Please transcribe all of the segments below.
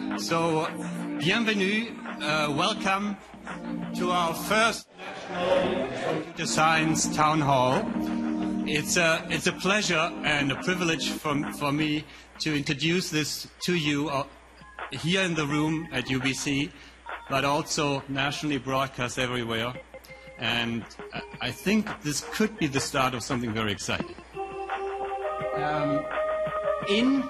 So, bienvenue, welcome to our first Computer Science Town Hall. It's a pleasure and a privilege for me to introduce this to you here in the room at UBC, but also nationally broadcast everywhere. And I think this could be the start of something very exciting. In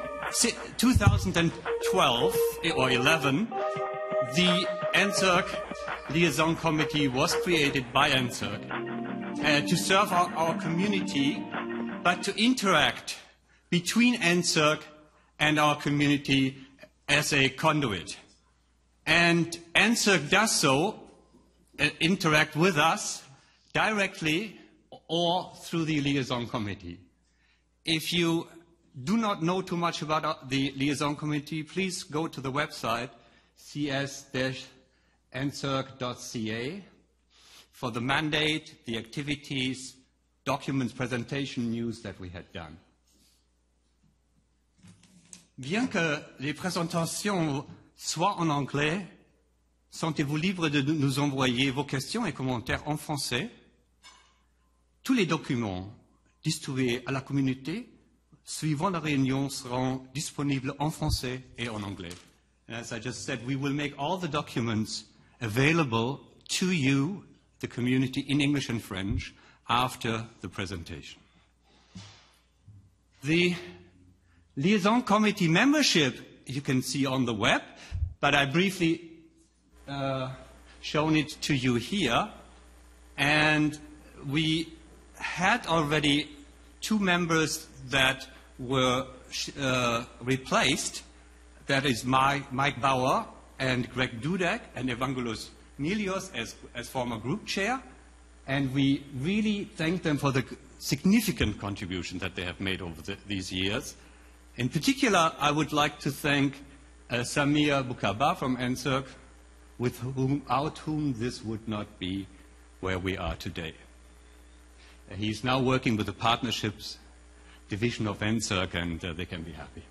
2012 or 11, the NSERC Liaison Committee was created by NSERC to serve our community, but to interact between NSERC and our community as a conduit. And NSERC does so, interact with us directly or through the Liaison Committee. If you do not know too much about the Liaison Committee, please go to the website cs-nsirc.ca for the mandate, the activities, documents, presentation, news that we had done. Bien que les présentations soient en anglais, sentez-vous libre de nous envoyer vos questions et commentaires en français. Tous les documents distribués à la communauté suivant la réunion seront disponibles en français et en anglais. And as I just said, we will make all the documents available to you, the community, in English and French after the presentation. The Liaison Committee membership you can see on the web, but I briefly shown it to you here. And we had already 2 members that were replaced. That is Mike Bauer and Greg Dudek and Evangelos Milios as former group chair. And we really thank them for the significant contribution that they have made over these years. In particular, I would like to thank Samir Boukaba from NSERC, without whom this would not be where we are today. He's now working with the partnerships division of NSERC, and they can be happy.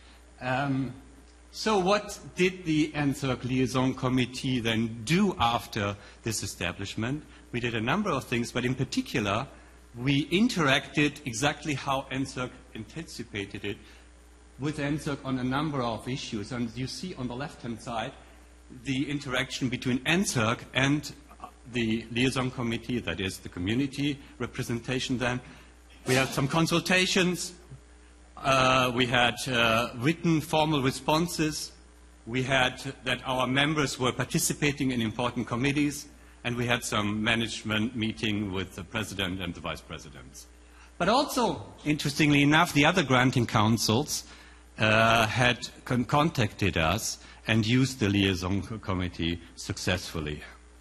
So what did the NSERC Liaison Committee then do after this establishment? We did a number of things, but in particular, we interacted exactly how NSERC anticipated it with NSERC on a number of issues. And you see on the left-hand side the interaction between NSERC and the Liaison Committee, that is the community representation then. We had some consultations, we had written formal responses, we had that our members were participating in important committees, and we had some management meeting with the president and the vice presidents. But also, interestingly enough, the other granting councils had contacted us and used the Liaison Committee successfully.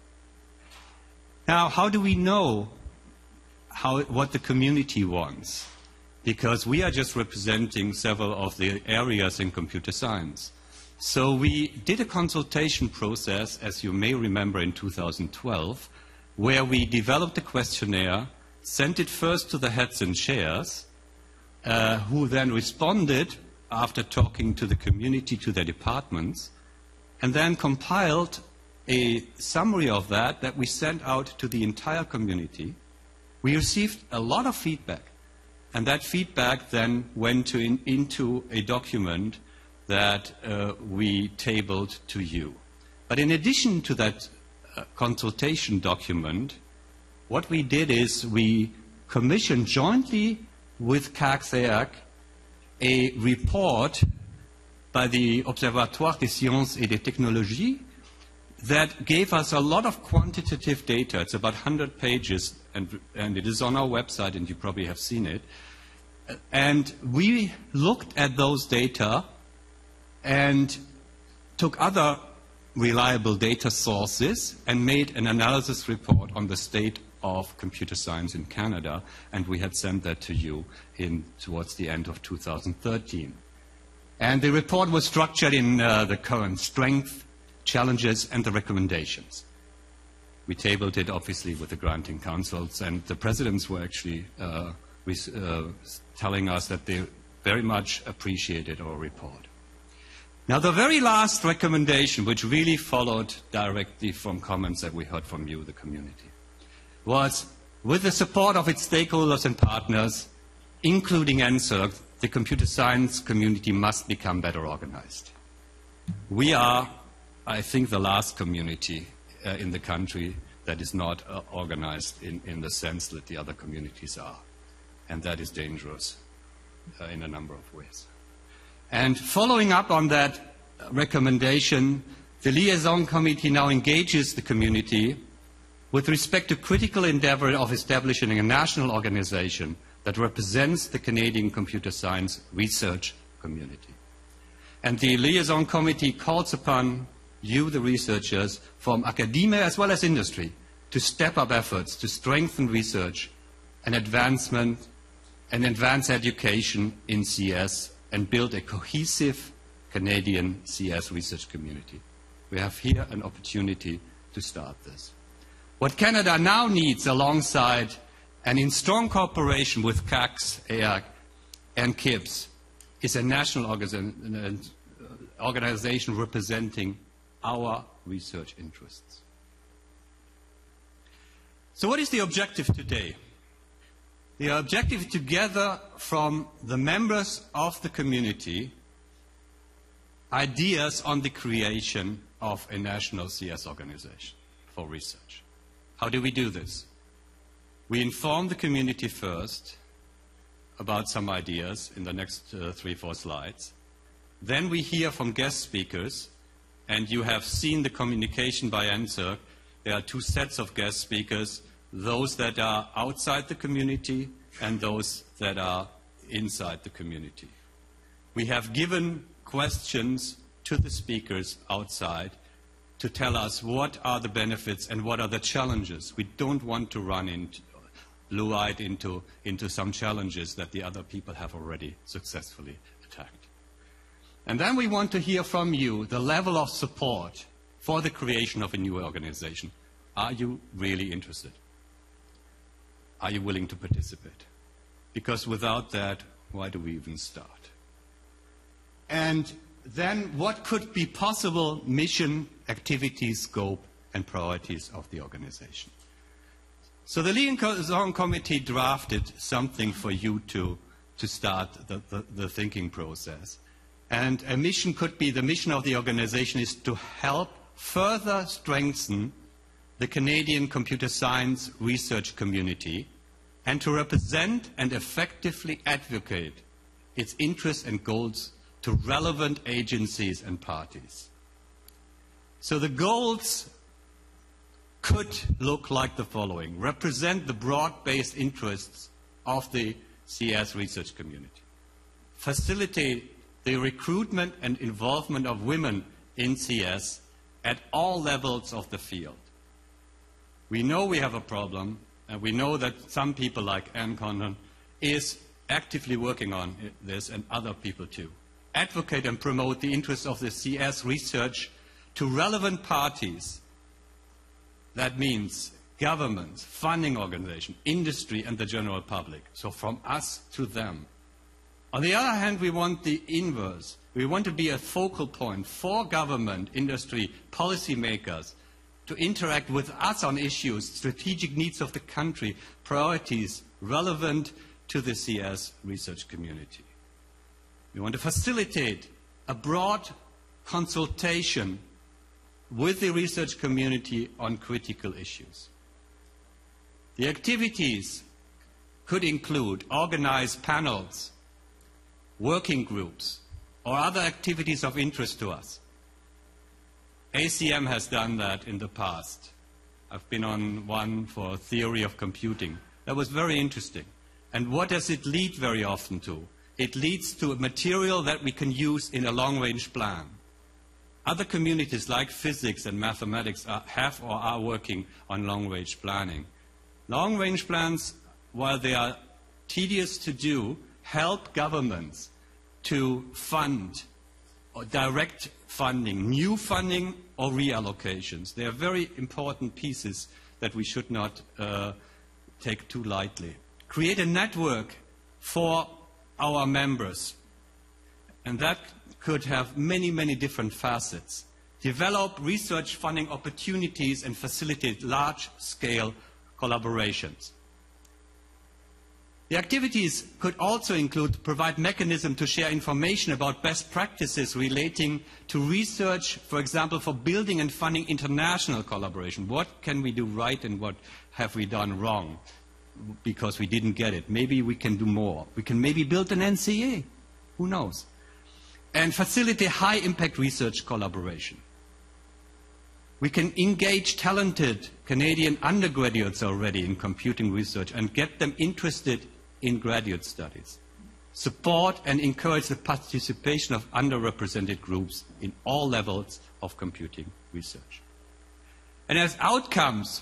Now, how do we know what the community wants? Because we are just representing several of the areas in computer science. So we did a consultation process, as you may remember, in 2012, where we developed a questionnaire, sent it first to the heads and chairs, who then responded after talking to the community, to their departments, and then compiled a summary of that we sent out to the entire community. We received a lot of feedback, and that feedback then went into a document that we tabled to you. But in addition to that consultation document, what we did is we commissioned jointly with CACSEAC a report by the Observatoire des Sciences et des Technologies that gave us a lot of quantitative data. It's about 100 pages, and it is on our website, and you probably have seen it. And we looked at those data and took other reliable data sources and made an analysis report on the state of computer science in Canada, and we had sent that to you towards the end of 2013. And the report was structured in the current strength, challenges, and the recommendations. We tabled it, obviously, with the granting councils, and the presidents were actually telling us that they very much appreciated our report. Now, the very last recommendation, which really followed directly from comments that we heard from you, the community, was, with the support of its stakeholders and partners, including NSERC, the computer science community must become better organized. We are, I think, the last community in the country that is not organized in the sense that the other communities are. And that is dangerous in a number of ways. And following up on that recommendation, the Liaison Committee now engages the community with respect to critical endeavor of establishing a national organization that represents the Canadian computer science research community. And the Liaison Committee calls upon you, the researchers, from academia as well as industry, to step up efforts to strengthen research and advancement and advance education in CS and build a cohesive Canadian CS research community. We have here an opportunity to start this. What Canada now needs, alongside and in strong cooperation with CACS, EAC, and KIBS, is a national organization representing our research interests. So what is the objective today? The objective is to gather from the members of the community ideas on the creation of a national CS organization for research. How do we do this? We inform the community first about some ideas in the next 3-4 slides. Then we hear from guest speakers, and you have seen the communication by NSERC. There are 2 sets of guest speakers, those that are outside the community and those that are inside the community. We have given questions to the speakers outside to tell us what are the benefits and what are the challenges. We don't want to run blue-eyed into some challenges that the other people have already successfully attacked. And then we want to hear from you the level of support for the creation of a new organization. Are you really interested? Are you willing to participate? Because without that, why do we even start? And then what could be possible mission, activities, scope, and priorities of the organization? So the Liaison Committee drafted something for you to start the thinking process. And a mission could be, the mission of the organization is to help further strengthen the Canadian computer science research community and to represent and effectively advocate its interests and goals to relevant agencies and parties. So the goals could look like the following: represent the broad-based interests of the CS research community, facilitate the recruitment and involvement of women in CS at all levels of the field. We know we have a problem, and we know that some people like Anne Condon is actively working on this, and other people too. Advocate and promote the interests of the CS research to relevant parties. That means governments, funding organizations, industry, and the general public. So from us to them. On the other hand, we want the inverse. We want to be a focal point for government, industry, policymakers to interact with us on issues, strategic needs of the country, priorities relevant to the CS research community. We want to facilitate a broad consultation with the research community on critical issues. The activities could include organized panels, working groups, or other activities of interest to us. ACM has done that in the past. I've been on one for theory of computing. That was very interesting. And what does it lead very often to? It leads to a material that we can use in a long-range plan. Other communities like physics and mathematics have or are working on long-range planning. Long-range plans, while they are tedious to do, help governments to fund or direct funding, new funding or reallocations. They are very important pieces that we should not take too lightly. Create a network for our members and that could have many, many different facets. Develop research funding opportunities and facilitate large-scale collaborations. The activities could also include provide mechanisms to share information about best practices relating to research, for example, for building and funding international collaboration. What can we do right and what have we done wrong because we didn't get it? Maybe we can do more. We can maybe build an NCA. Who knows? And facilitate high-impact research collaboration. We can engage talented Canadian undergraduates already in computing research and get them interested in graduate studies. Support and encourage the participation of underrepresented groups in all levels of computing research. And as outcomes,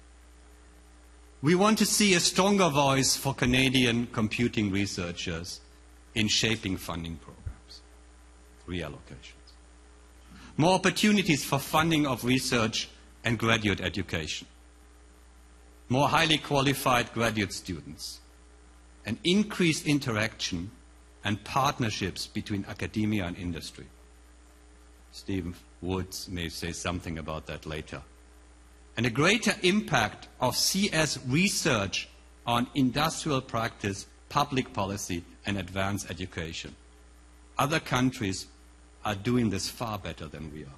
we want to see a stronger voice for Canadian computing researchers in shaping funding programs, reallocations. More opportunities for funding of research and graduate education. More highly qualified graduate students. And increased interaction and partnerships between academia and industry. Stephen Woods may say something about that later. And a greater impact of CS research on industrial practice, public policy, and advanced education. Other countries are doing this far better than we are.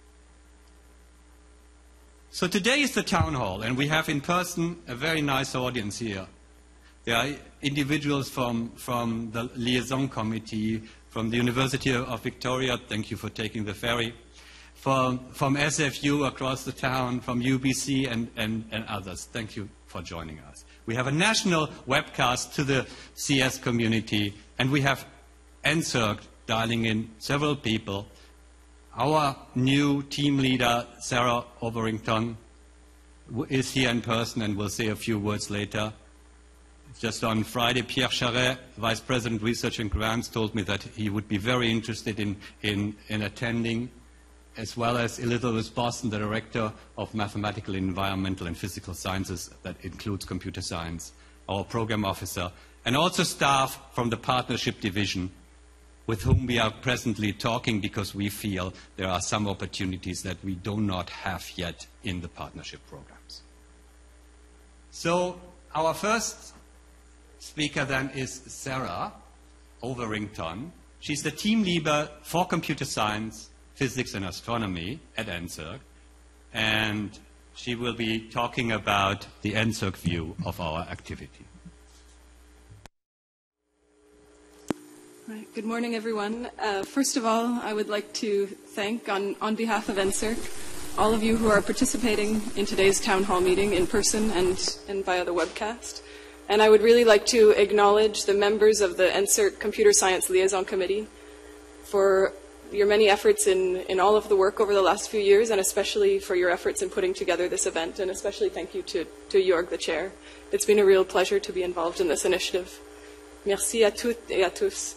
So today is the town hall, and we have in person a very nice audience here. There are individuals from the liaison committee, from the University of Victoria, thank you for taking the ferry, from SFU across the town, from UBC and others. Thank you for joining us. We have a national webcast to the CS community, and we have NSERC dialing in several people. Our new team leader, Sarah Overington, is here in person and will say a few words later. Just on Friday, Pierre Charret, Vice President Research and Grants, told me that he would be very interested in attending, as well as Elizabeth Boston, the Director of Mathematical, Environmental and Physical Sciences, that includes computer science, our Program Officer, and also staff from the Partnership Division, with whom we are presently talking because we feel there are some opportunities that we do not have yet in the partnership programs. So our first speaker then is Sarah Overington. She's the team leader for computer science, physics and astronomy at NSERC, and she will be talking about the NSERC view of our activity. Right. Good morning, everyone. First of all, I would like to thank, on behalf of NSERC, all of you who are participating in today's town hall meeting in person and via the webcast. And I would really like to acknowledge the members of the NSERC Computer Science Liaison Committee for your many efforts in all of the work over the last few years, and especially for your efforts in putting together this event. And especially thank you to Jörg, the chair. It's been a real pleasure to be involved in this initiative. Merci à toutes et à tous.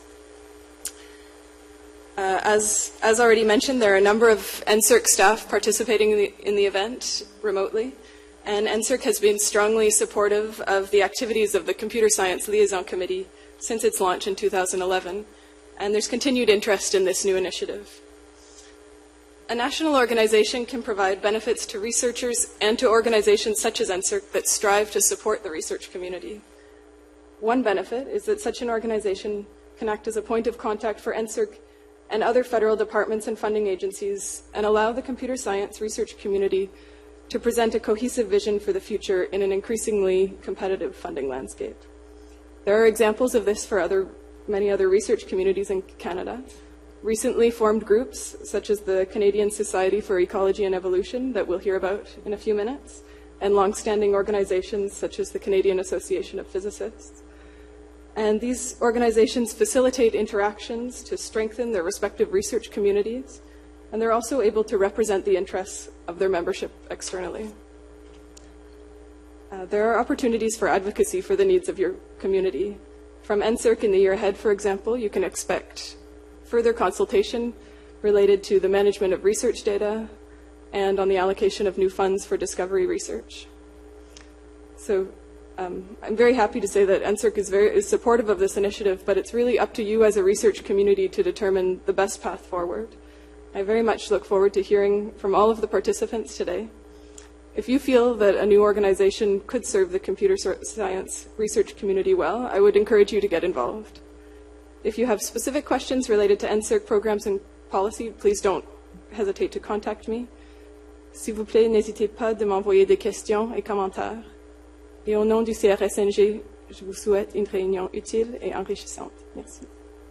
As already mentioned, there are a number of NSERC staff participating in the event remotely. And NSERC has been strongly supportive of the activities of the Computer Science Liaison Committee since its launch in 2011, and there's continued interest in this new initiative. A national organization can provide benefits to researchers and to organizations such as NSERC that strive to support the research community. One benefit is that such an organization can act as a point of contact for NSERC and other federal departments and funding agencies and allow the computer science research community to present a cohesive vision for the future in an increasingly competitive funding landscape. There are examples of this for many other research communities in Canada. Recently formed groups, such as the Canadian Society for Ecology and Evolution, that we'll hear about in a few minutes, and long-standing organizations such as the Canadian Association of Physicists. And these organizations facilitate interactions to strengthen their respective research communities, and they're also able to represent the interests of their membership externally. There are opportunities for advocacy for the needs of your community. From NSERC in the year ahead, for example, you can expect further consultation related to the management of research data and on the allocation of new funds for discovery research. So I'm very happy to say that NSERC is supportive of this initiative, but it's really up to you as a research community to determine the best path forward. I very much look forward to hearing from all of the participants today. If you feel that a new organization could serve the computer science research community well, I would encourage you to get involved. If you have specific questions related to NSERC programs and policy, please don't hesitate to contact me. S'il vous plaît, n'hésitez pas de m'envoyer des questions et commentaires. Et au nom du CRSNG, je vous souhaite une réunion utile et enrichissante. Merci.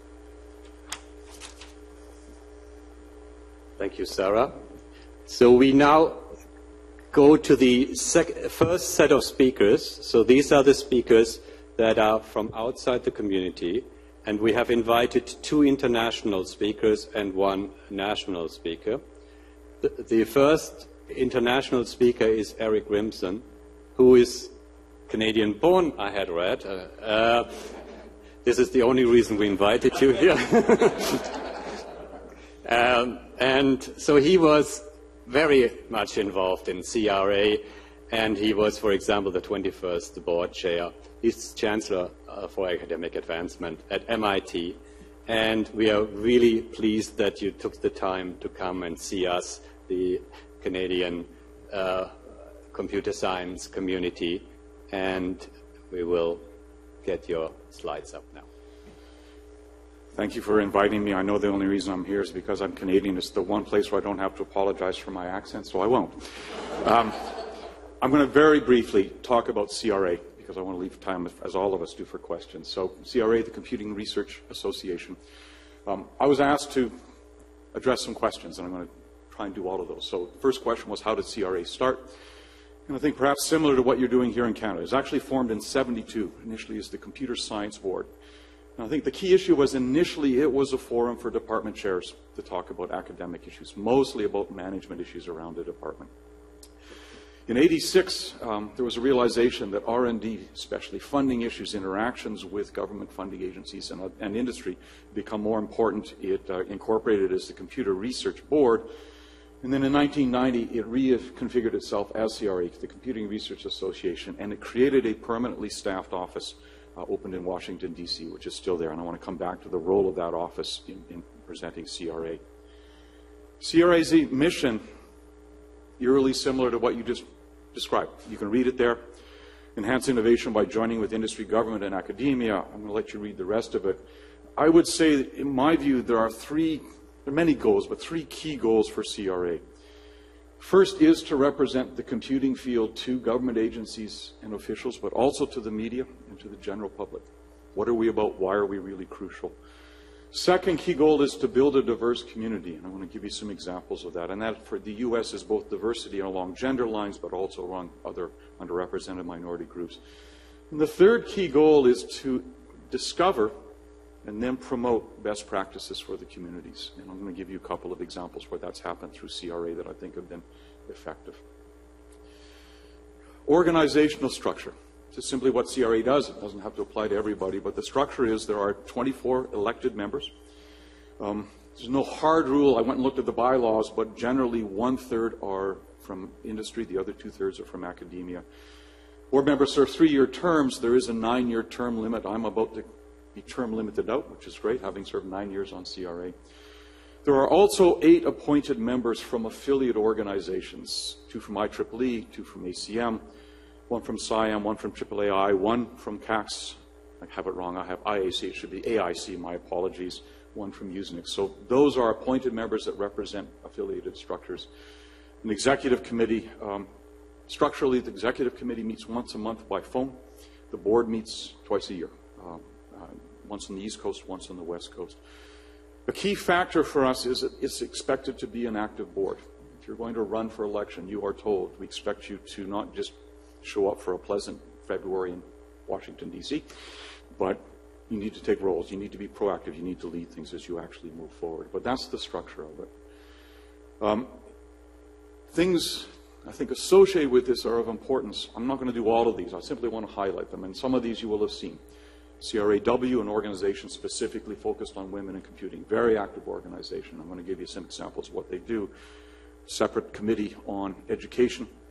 Thank you, Sarah. So we now go to the first set of speakers. So these are the speakers that are from outside the community, and we have invited 2 international speakers and 1 national speaker. The first international speaker is Eric Grimson, who is Canadian-born, I had read. This is the only reason we invited you here. And so he was very much involved in CRA, and he was, for example, the 21st board chair. He's Chancellor for Academic Advancement at MIT, and we are really pleased that you took the time to come and see us, the Canadian computer science community, and we will get your slides up now. Thank you for inviting me. I know the only reason I'm here is because I'm Canadian. It's the one place where I don't have to apologize for my accent, so I won't. I'm going to very briefly talk about CRA, because I want to leave time, as all of us do, for questions. So CRA, the Computing Research Association. I was asked to address some questions, and I'm going to try and do all of those. So the first question was, how did CRA start? And I think perhaps similar to what you're doing here in Canada. It was actually formed in '72, initially as the Computer Science Board. And I think the key issue was initially it was a forum for department chairs to talk about academic issues, mostly about management issues around the department. In '86, there was a realization that R&D, especially funding issues, interactions with government funding agencies and industry, become more important. It incorporated as the Computer Research Board. And then in 1990, it reconfigured itself as CRA, the Computing Research Association, and it created a permanently staffed office opened in Washington, D.C., which is still there. And I want to come back to the role of that office in presenting CRA. CRA's mission, eerily similar to what you just described. You can read it there. Enhance innovation by joining with industry, government, and academia. I'm going to let you read the rest of it. I would say, in my view, there are many goals, but 3 key goals for CRA. First is to represent the computing field to government agencies and officials, but also to the media and to the general public. What are we about? Why are we really crucial? Second key goal is to build a diverse community, and I want to give you some examples of that. And that for the U.S. is both diversity along gender lines, but also along other underrepresented minority groups. And the third key goal is to discover and then promote best practices for the communities. And I'm going to give you a couple of examples where that's happened through CRA that I think have been effective. Organizational structure. This is simply what CRA does. It doesn't have to apply to everybody, but the structure is there are 24 elected members. There's no hard rule. I went and looked at the bylaws, but generally 1/3 are from industry, the other 2/3 are from academia. Board members serve 3-year terms. There is a 9-year term limit. I'm about to be term limited out, which is great, having served 9 years on CRA. There are also 8 appointed members from affiliate organizations, 2 from IEEE, 2 from ACM, 1 from SIAM, 1 from AAAI, 1 from CACS. I have it wrong. I have IAC. It should be AIC. My apologies. 1 from USENIX. So those are appointed members that represent affiliated structures. An executive committee. Structurally, the executive committee meets once a month by phone. The board meets twice a year. Once on the East Coast, once on the West Coast. A key factor for us is that it's expected to be an active board. If you're going to run for election, you are told, we expect you to not just show up for a pleasant February in Washington, D.C., but you need to take roles, you need to be proactive, you need to lead things as you actually move forward. But that's the structure of it. Things, I think, associated with this are of importance. I'm not going to do all of these. I simply want to highlight them, and some of these you will have seen. CRAW, an organization specifically focused on women in computing, very active organization. I'm going to give you some examples of what they do. Separate committee on education.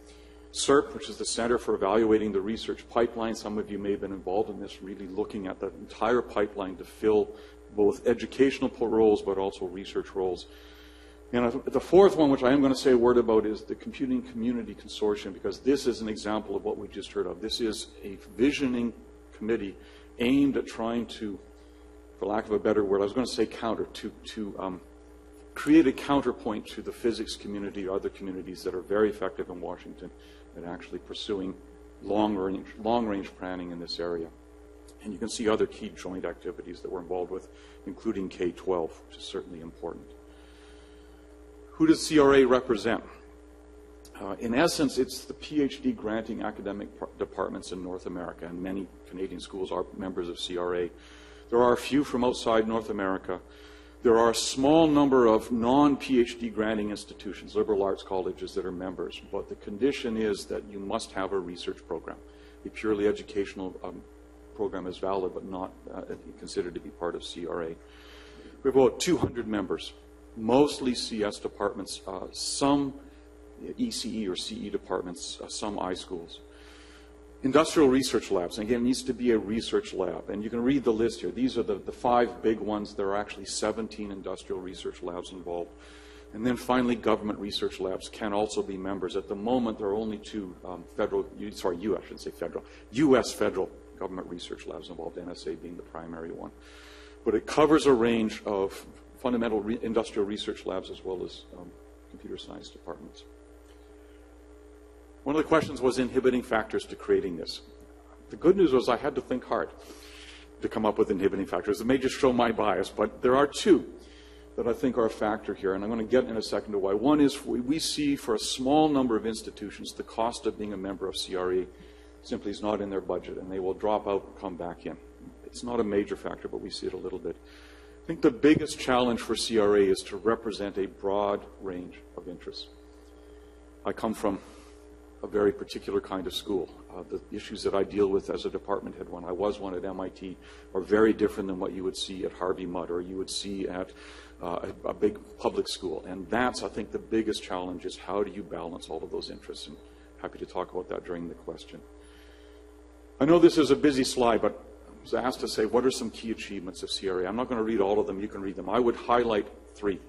CERP, which is the Center for Evaluating the Research Pipeline. Some of you may have been involved in this, really looking at the entire pipeline to fill both educational roles but also research roles. And the fourth one, which I am going to say a word about, is the Computing Community Consortium, because this is an example of what we just heard of. This is a visioning committee aimed at trying to, for lack of a better word, I was going to say counter, to create a counterpoint to the physics community or other communities that are very effective in Washington at actually pursuing long-range planning in this area. And you can see other key joint activities that we're involved with, including K-12, which is certainly important. Who does CRA represent? In essence, it's the PhD granting academic departments in North America, and many Canadian schools are members of CRA. There are a few from outside North America. There are a small number of non-PhD granting institutions, liberal arts colleges, that are members, but the condition is that you must have a research program. A purely educational program is valid, but not considered to be part of CRA. We have about 200 members, mostly CS departments, some ECE or CE departments, some iSchools. Industrial research labs, and again, it needs to be a research lab. And you can read the list here. These are the 5 big ones. There are actually 17 industrial research labs involved. And then finally, government research labs can also be members. At the moment, there are only 2 U.S. federal government research labs involved, NSA being the primary one. But it covers a range of fundamental industrial research labs as well as computer science departments. One of the questions was inhibiting factors to creating this. The good news was I had to think hard to come up with inhibiting factors. It may just show my bias, but there are 2 that I think are a factor here, and I'm going to get in a second to why. One is we see for a small number of institutions the cost of being a member of CRA simply is not in their budget, and they will drop out and come back in. It's not a major factor, but we see it a little bit. I think the biggest challenge for CRA is to represent a broad range of interests. I come from a very particular kind of school. The issues that I deal with as a department head when I was one at MIT are very different than what you would see at Harvey Mudd or you would see at a big public school. And that's, I think, the biggest challenge is how do you balance all of those interests? And happy to talk about that during the question. I know this is a busy slide, but I was asked to say, what are some key achievements of CRA? I'm not going to read all of them. You can read them. I would highlight 3.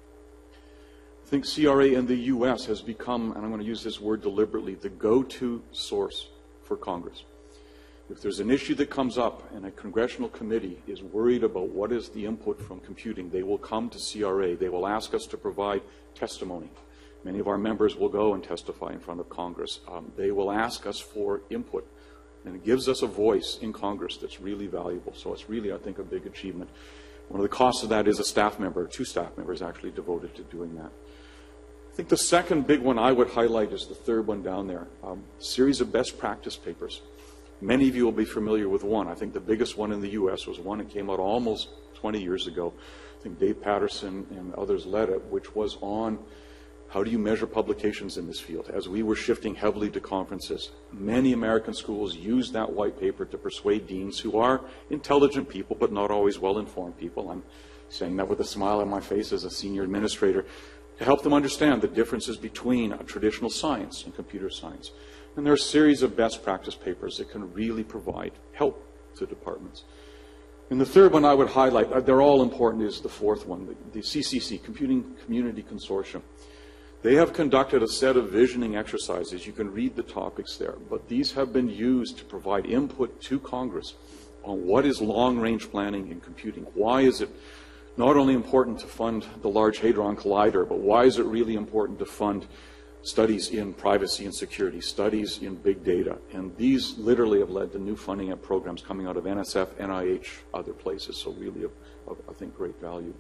I think CRA in the U.S. has become, and I'm going to use this word deliberately, the go-to source for Congress. If there's an issue that comes up and a congressional committee is worried about what is the input from computing, they will come to CRA. They will ask us to provide testimony. Many of our members will go and testify in front of Congress. They will ask us for input, and it gives us a voice in Congress that's really valuable. So it's really, I think, a big achievement. One of the costs of that is a staff member, 2 staff members actually devoted to doing that. I think the second big one I would highlight is the third one down there, a series of best practice papers. Many of you will be familiar with one. I think the biggest one in the U.S. was one that came out almost 20 years ago. I think Dave Patterson and others led it, which was on how do you measure publications in this field. As we were shifting heavily to conferences, many American schools used that white paper to persuade deans who are intelligent people but not always well-informed people. I'm saying that with a smile on my face as a senior administrator, to help them understand the differences between traditional science and computer science. And there are a series of best practice papers that can really provide help to departments. And the third one I would highlight, they're all important, is the fourth one, the CCC, Computing Community Consortium. They have conducted a set of visioning exercises. You can read the topics there, but these have been used to provide input to Congress on what is long-range planning in computing. Why is it not only important to fund the Large Hadron Collider, but why is it really important to fund studies in privacy and security, studies in big data? And these literally have led to new funding and programs coming out of NSF, NIH, other places, so really of I think, great value.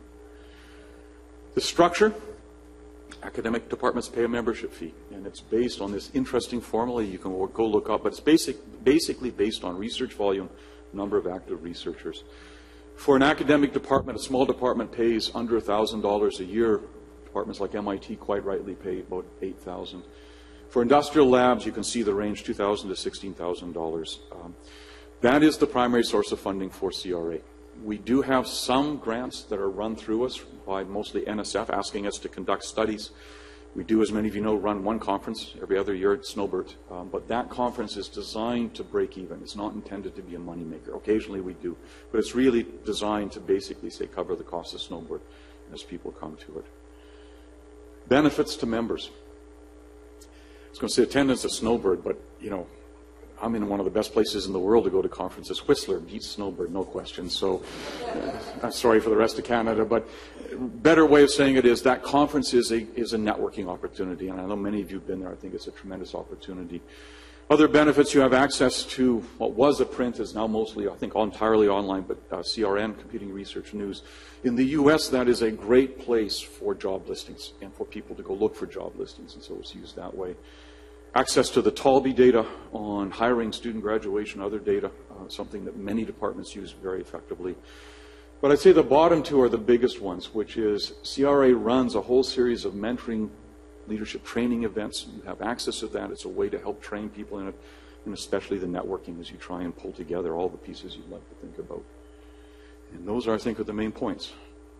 The structure, academic departments pay a membership fee, and it's based on this interesting formula you can go look up, but it's basically based on research volume, number of active researchers. For an academic department, a small department pays under $1,000 a year. Departments like MIT quite rightly pay about $8,000. For industrial labs, you can see the range, $2,000 to $16,000. That is the primary source of funding for CRA. We do have some grants that are run through us by mostly NSF, asking us to conduct studies. We do, as many of you know, run one conference every other year at Snowbird, but that conference is designed to break even. It's not intended to be a moneymaker. Occasionally we do, but it's really designed to basically say cover the cost of Snowbird as people come to it. Benefits to members. I was going to say attendance at Snowbird, but you know, I'm in one of the best places in the world to go to conferences. Whistler beats Snowbird, no question. So I'm sorry for the rest of Canada, but better way of saying it is that conference is a networking opportunity, and I know many of you have been there. I think it's a tremendous opportunity. Other benefits, you have access to what was a print, is now mostly, I think, entirely online, but CRN, Computing Research News. In the U.S., that is a great place for job listings and for people to go look for job listings, and so it's used that way. Access to the Talby data on hiring, student graduation, other data, something that many departments use very effectively. But I'd say the bottom two are the biggest ones, which is CRA runs a whole series of mentoring leadership training events. You have access to that. It's a way to help train people in it, and especially the networking as you try and pull together all the pieces you'd like to think about. And those, I think, are the main points.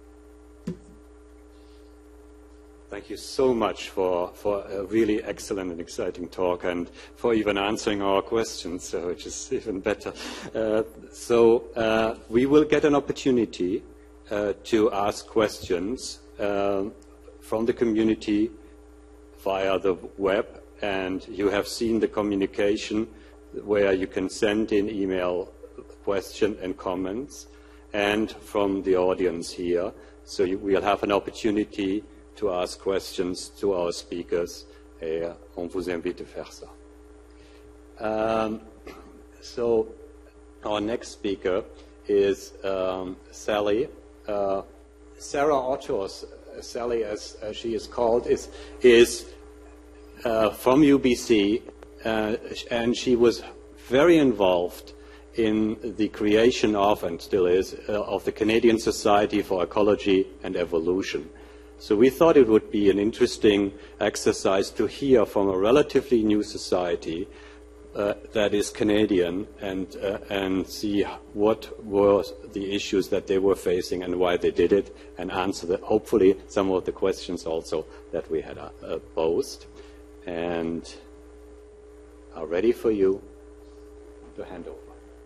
Thank you so much for a really excellent and exciting talk, and for even answering our questions, which is even better. We will get an opportunity to ask questions from the community via the web, and you have seen the communication where you can send in email questions and comments, and from the audience here. So we'll have an opportunity to ask questions to our speakers, et on vous invite à faire ça. So our next speaker is Sally. Sarah Otters, Sally as she is called, is from UBC, and she was very involved in the creation of, and still is, of the Canadian Society for Ecology and Evolution. So we thought it would be an interesting exercise to hear from a relatively new society that is Canadian, and see what were the issues that they were facing and why they did it, and answer hopefully some of the questions also that we had posed, and are ready for you to hand over.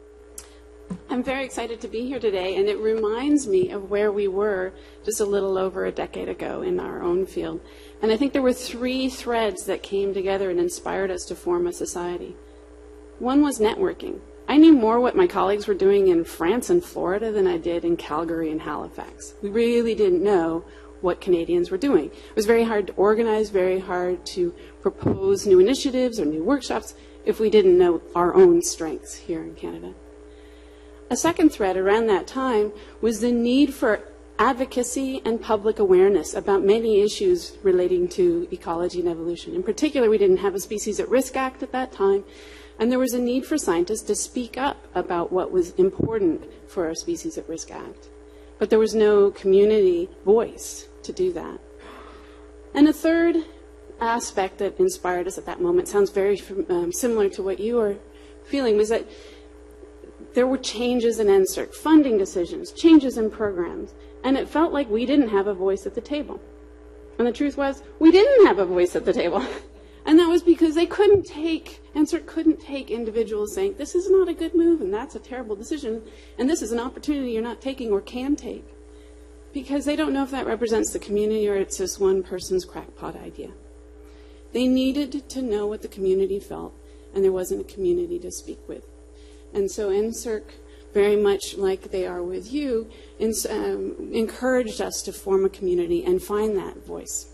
I'm very excited to be here today, and it reminds me of where we were just a little over a decade ago in our own field. And I think there were three threads that came together and inspired us to form a society. One was networking. I knew more what my colleagues were doing in France and Florida than I did in Calgary and Halifax. We really didn't know what Canadians were doing. It was very hard to organize, very hard to propose new initiatives or new workshops if we didn't know our own strengths here in Canada. A second thread around that time was the need for advocacy and public awareness about many issues relating to ecology and evolution. In particular, we didn't have a Species at Risk Act at that time, and there was a need for scientists to speak up about what was important for our Species at Risk Act. But there was no community voice to do that. And a third aspect that inspired us at that moment, sounds very similar to what you are feeling, was that there were changes in NSERC, funding decisions, changes in programs, and it felt like we didn't have a voice at the table. And the truth was, we didn't have a voice at the table. And that was because they couldn't take, NSERC couldn't take individuals saying, this is not a good move, and that's a terrible decision, and this is an opportunity you're not taking or can take. Because they don't know if that represents the community or it's just one person's crackpot idea. They needed to know what the community felt, and there wasn't a community to speak with. And so NSERC, very much like they are with you, encouraged us to form a community and find that voice.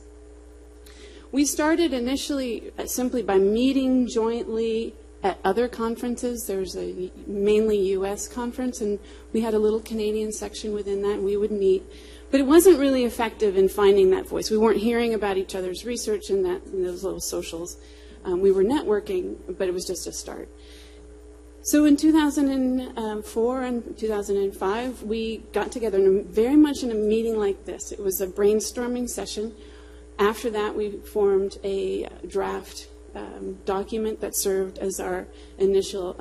We started initially simply by meeting jointly at other conferences. There's a mainly U.S. conference, and we had a little Canadian section within that, and we would meet. But it wasn't really effective in finding that voice. We weren't hearing about each other's research in those little socials. We were networking, but it was just a start. So in 2004 and 2005, we got together very much in a meeting like this. It was a brainstorming session. After that, we formed a draft document that served as our initial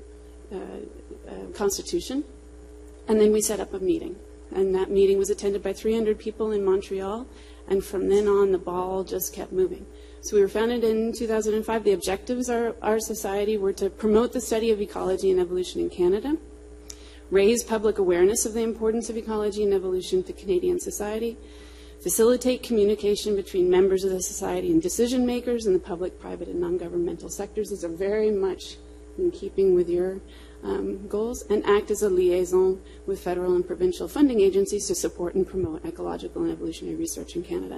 constitution. And then we set up a meeting. And that meeting was attended by 300 people in Montreal And from then on, the ball just kept moving. So we were founded in 2005. The objectives of our society were to promote the study of ecology and evolution in Canada, raise public awareness of the importance of ecology and evolution to Canadian society, facilitate communication between members of the society and decision makers in the public, private, and non-governmental sectors. These are very much in keeping with your goals, and act as a liaison with federal and provincial funding agencies to support and promote ecological and evolutionary research in Canada.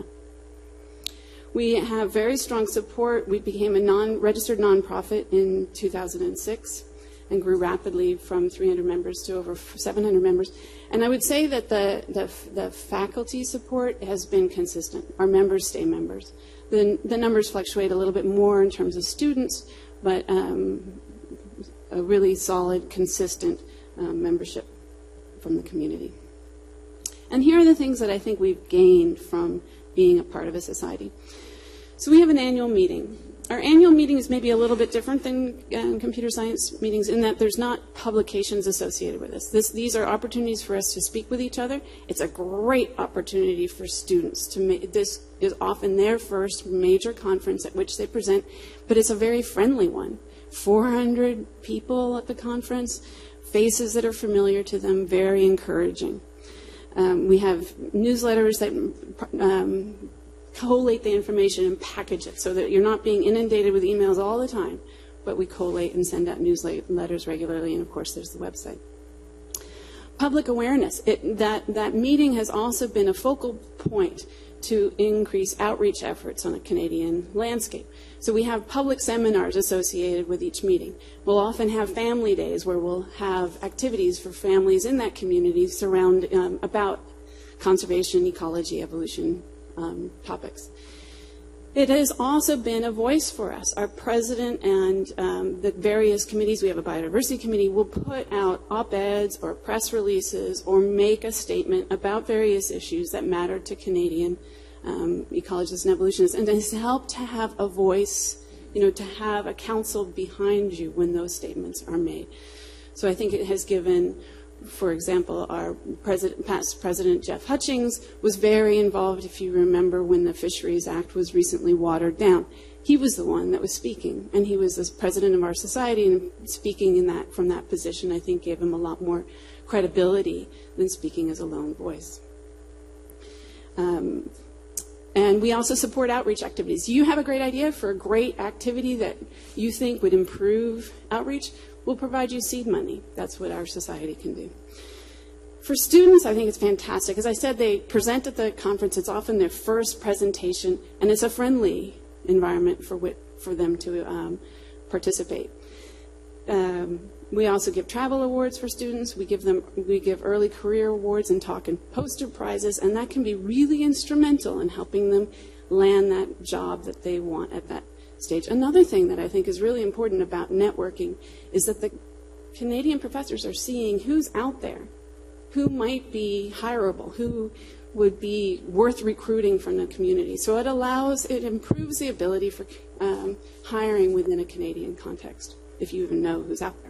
We have very strong support. We became a registered nonprofit in 2006 and grew rapidly from 300 members to over 700 members. And I would say that the faculty support has been consistent. Our members stay members. The numbers fluctuate a little bit more in terms of students, but a really solid, consistent membership from the community. And here are the things that I think we've gained from being a part of a society. So we have an annual meeting. Our annual meeting is maybe a little bit different than computer science meetings in that there's not publications associated with this. These are opportunities for us to speak with each other. It's a great opportunity for students to make. This is often their first major conference at which they present, but it's a very friendly one. 400 people at the conference, faces that are familiar to them, very encouraging. We have newsletters that collate the information and package it so that you're not being inundated with emails all the time, but we collate and send out newsletters regularly, and of course there's the website. Public awareness. That meeting has also been a focal point to increase outreach efforts on a Canadian landscape. So we have public seminars associated with each meeting. We'll often have family days where we'll have activities for families in that community about conservation, ecology, evolution topics. It has also been a voice for us. Our president and the various committees, we have a biodiversity committee, will put out op-eds or press releases or make a statement about various issues that matter to Canadian ecologists and evolutionists. And it's helped to have a voice, to have a council behind you when those statements are made. So I think it has given, for example, our past president, Jeff Hutchings, was very involved, if you remember, when the Fisheries Act was recently watered down. He was the one that was speaking, and he was the president of our society, and speaking from that position, I think, gave him a lot more credibility than speaking as a lone voice. And we also support outreach activities. You have a great idea for a great activity that you think would improve outreach, we'll provide you seed money. That's what our society can do. For students, I think it's fantastic. As I said, they present at the conference. It's often their first presentation, and it's a friendly environment for them to participate. We also give travel awards for students. We give early career awards and talk and poster prizes, and that can be really instrumental in helping them land that job that they want at that stage. Another thing that I think is really important about networking is that the Canadian professors are seeing who's out there, who might be hireable, who would be worth recruiting from the community. So it improves the ability for hiring within a Canadian context, if you even know who's out there.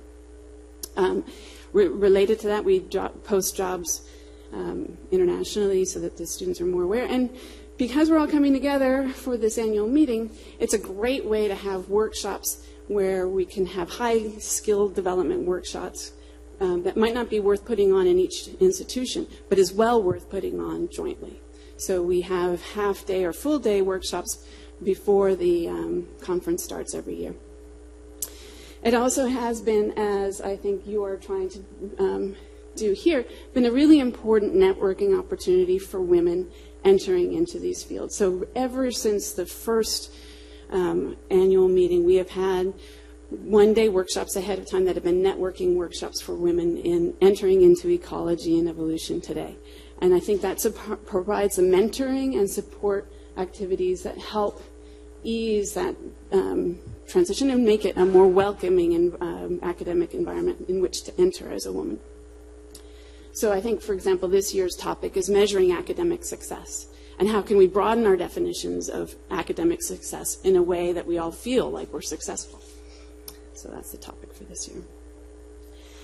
Related to that, we post jobs internationally so that the students are more aware. And because we're all coming together for this annual meeting, it's a great way to have workshops where we can have high-skill development workshops that might not be worth putting on in each institution, but is well worth putting on jointly. So we have half-day or full-day workshops before the conference starts every year. It also has been, as I think you are trying to do here, been a really important networking opportunity for women entering into these fields. So ever since the first annual meeting, we have had one-day workshops ahead of time that have been networking workshops for women in entering into ecology and evolution today. And I think that provides the mentoring and support activities that help ease that transition and make it a more welcoming academic environment in which to enter as a woman. So I think, for example, this year's topic is measuring academic success. And how can we broaden our definitions of academic success in a way that we all feel like we're successful? So that's the topic for this year.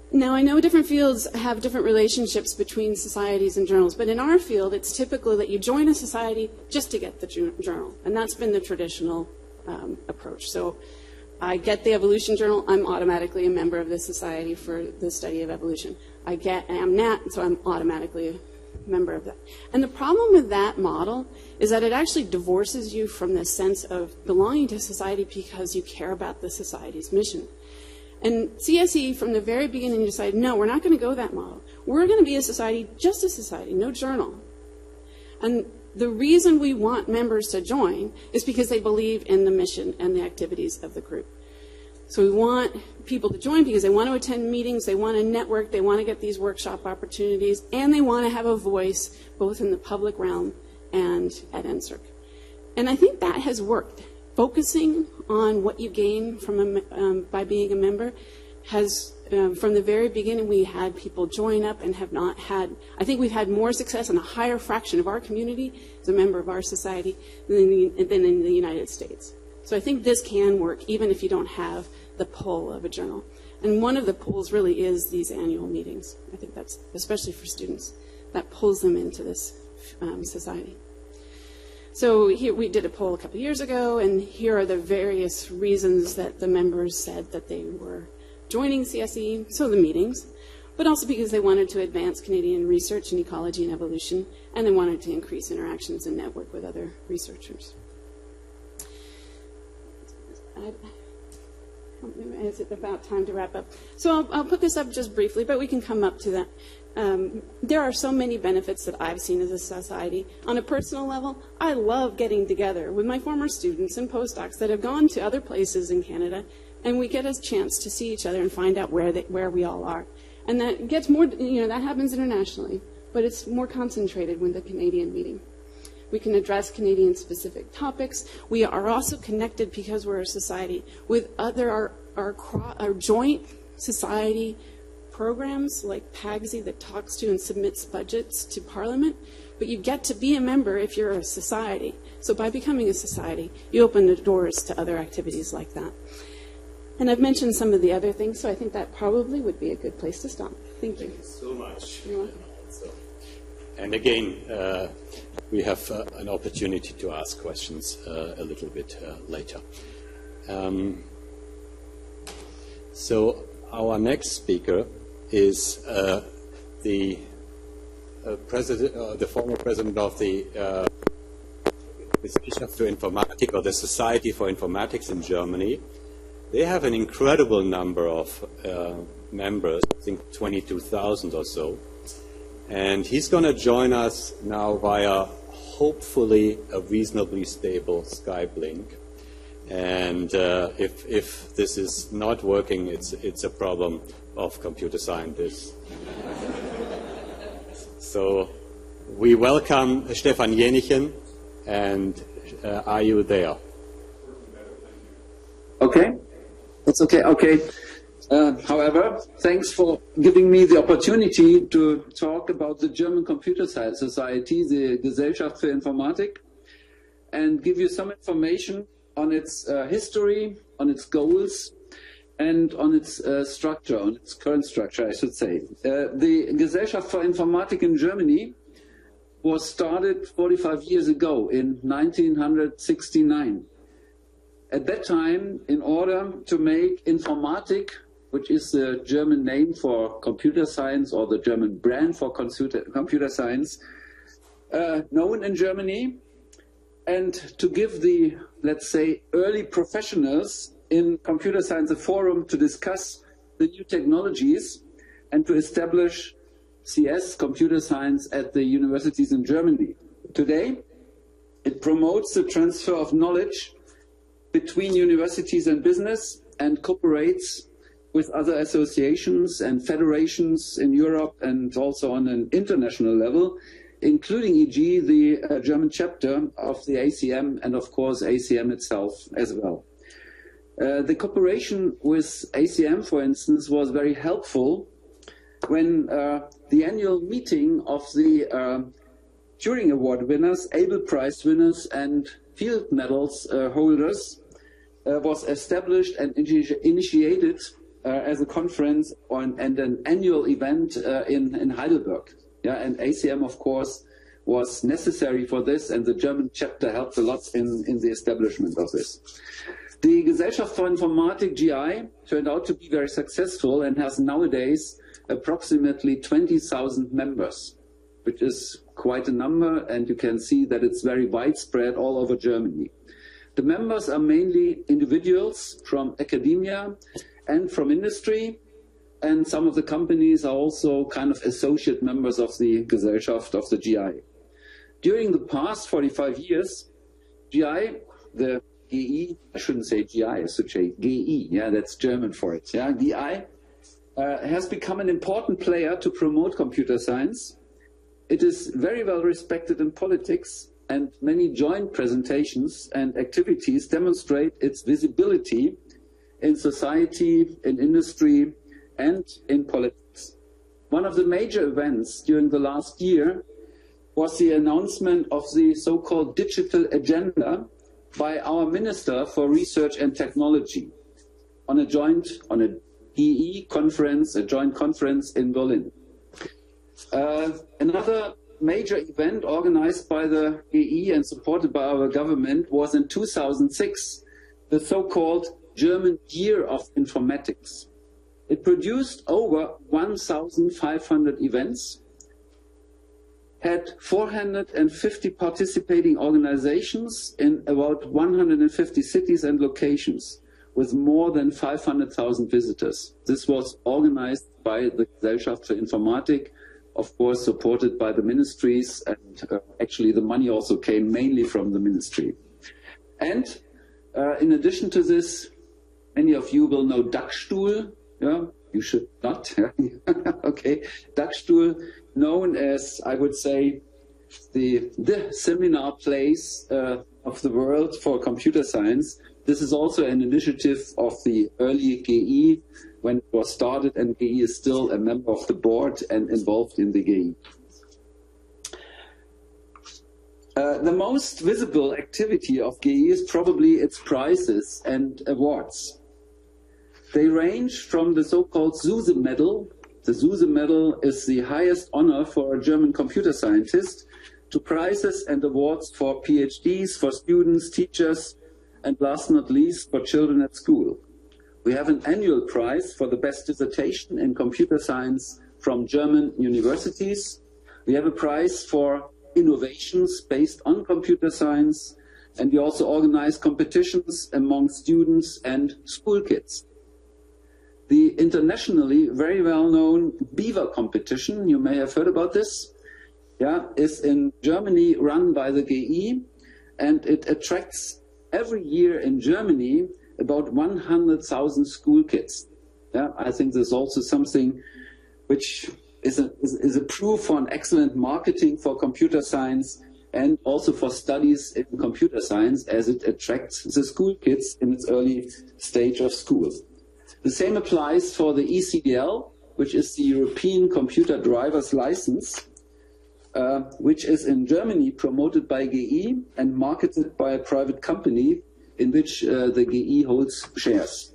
Now, I know different fields have different relationships between societies and journals, but in our field, it's typical that you join a society just to get the journal, and that's been the traditional approach. So I get the Evolution Journal, I'm automatically a member of the Society for the Study of Evolution. I get AmNat, so I'm automatically a member of that. And the problem with that model is that it actually divorces you from the sense of belonging to a society because you care about the society's mission. And CSE, from the very beginning, decided, no, we're not going to go that model. We're going to be a society, just a society, no journal. And the reason we want members to join is because they believe in the mission and the activities of the group. So we want people to join because they want to attend meetings, they want to network, they want to get these workshop opportunities, and they want to have a voice both in the public realm and at NSERC. And I think that has worked. Focusing on what you gain from by being a member has, from the very beginning, we had people join up and have not had, I think we've had more success and a higher fraction of our community as a member of our society than in the United States. So I think this can work even if you don't have the pull of a journal. And one of the pulls really is these annual meetings. I think that's, especially for students, that pulls them into this society. So here, we did a poll a couple of years ago, and here are the various reasons that the members said that they were joining CSE, so the meetings, but also because they wanted to advance Canadian research in ecology and evolution, and they wanted to increase interactions and network with other researchers. Is it about time to wrap up? So I'll put this up just briefly, but we can come up to that. There are so many benefits that I've seen as a society. On a personal level, I love getting together with my former students and postdocs that have gone to other places in Canada, and we get a chance to see each other and find out where we all are. And that gets more, that happens internationally, but it's more concentrated with the Canadian meeting. We can address Canadian-specific topics. We are also connected, because we're a society, with other our joint society programs like PAGSI that talks to and submits budgets to Parliament. But you get to be a member if you're a society. So by becoming a society, you open the doors to other activities like that. And I've mentioned some of the other things, so I think that probably would be a good place to stop. Thank you. Thank you so much. You're welcome. And again, we have an opportunity to ask questions a little bit later. So our next speaker is the former president of the Gesellschaft für Informatik, or the Society for Informatics in Germany. They have an incredible number of members, I think 22,000 or so. And he's going to join us now via, hopefully, a reasonably stable Skype link. And if this is not working, it's a problem of computer scientists. So we welcome Stefan Jänichen, and are you there? Okay, that's okay. Okay. However, thanks for giving me the opportunity to talk about the German Computer Science Society, the Gesellschaft für Informatik, and give you some information on its history, on its goals, and on its structure, on its current structure, I should say. The Gesellschaft für Informatik in Germany was started 45 years ago in 1969. At that time, in order to make Informatik, which is the German name for computer science, or the German brand for computer science, known in Germany, and to give the, let's say, early professionals in computer science a forum to discuss the new technologies and to establish CS, computer science, at the universities in Germany. Today, it promotes the transfer of knowledge between universities and business, and cooperates with other associations and federations in Europe and also on an international level, including e.g. the German chapter of the ACM, and of course ACM itself as well. The cooperation with ACM, for instance, was very helpful when the annual meeting of the Turing Award winners, Abel Prize winners, and Field Medals holders was established and initiated as a conference and an annual event in Heidelberg. Yeah, and ACM, of course, was necessary for this, and the German chapter helped a lot in the establishment of this. The Gesellschaft für Informatik, GI, turned out to be very successful and has nowadays approximately 20,000 members, which is quite a number, and you can see that it's very widespread all over Germany. The members are mainly individuals from academia and from industry, and some of the companies are also kind of associate members of the Gesellschaft of the GI. During the past 45 years, GI, the GI, I shouldn't say GI, I should say GI, yeah, that's German for it, yeah, GI, has become an important player to promote computer science. It is very well respected in politics, and many joint presentations and activities demonstrate its visibility in society, in industry, and in politics. One of the major events during the last year was the announcement of the so-called digital agenda by our Minister for Research and Technology on a EE conference, a joint conference in Berlin. Another major event organized by the EE and supported by our government was in 2006, the so-called German Year of Informatics. It produced over 1,500 events, had 450 participating organizations in about 150 cities and locations, with more than 500,000 visitors. This was organized by the Gesellschaft für Informatik, of course supported by the ministries, and actually the money also came mainly from the ministry. And in addition to this, many of you will know Dachstuhl. Yeah, you should not. Okay, Dachstuhl, known as, I would say, the seminar place of the world for computer science. This is also an initiative of the early GE when it was started, and GE is still a member of the board and involved in the GE. The most visible activity of GE is probably its prizes and awards. They range from the so-called SUSE medal. The SUSE medal is the highest honor for a German computer scientist, to prizes and awards for PhDs, for students, teachers, and last not least, for children at school. We have an annual prize for the best dissertation in computer science from German universities. We have a prize for innovations based on computer science, and we also organize competitions among students and school kids. The internationally very well-known Beaver competition, you may have heard about this, yeah, is in Germany, run by the GE, and it attracts every year in Germany about 100,000 school kids. Yeah, I think there's also something which is a proof for an excellent marketing for computer science and also for studies in computer science, as it attracts the school kids in its early stage of school. The same applies for the ECDL, which is the European Computer Driver's License, which is in Germany promoted by GE and marketed by a private company in which the GE holds shares.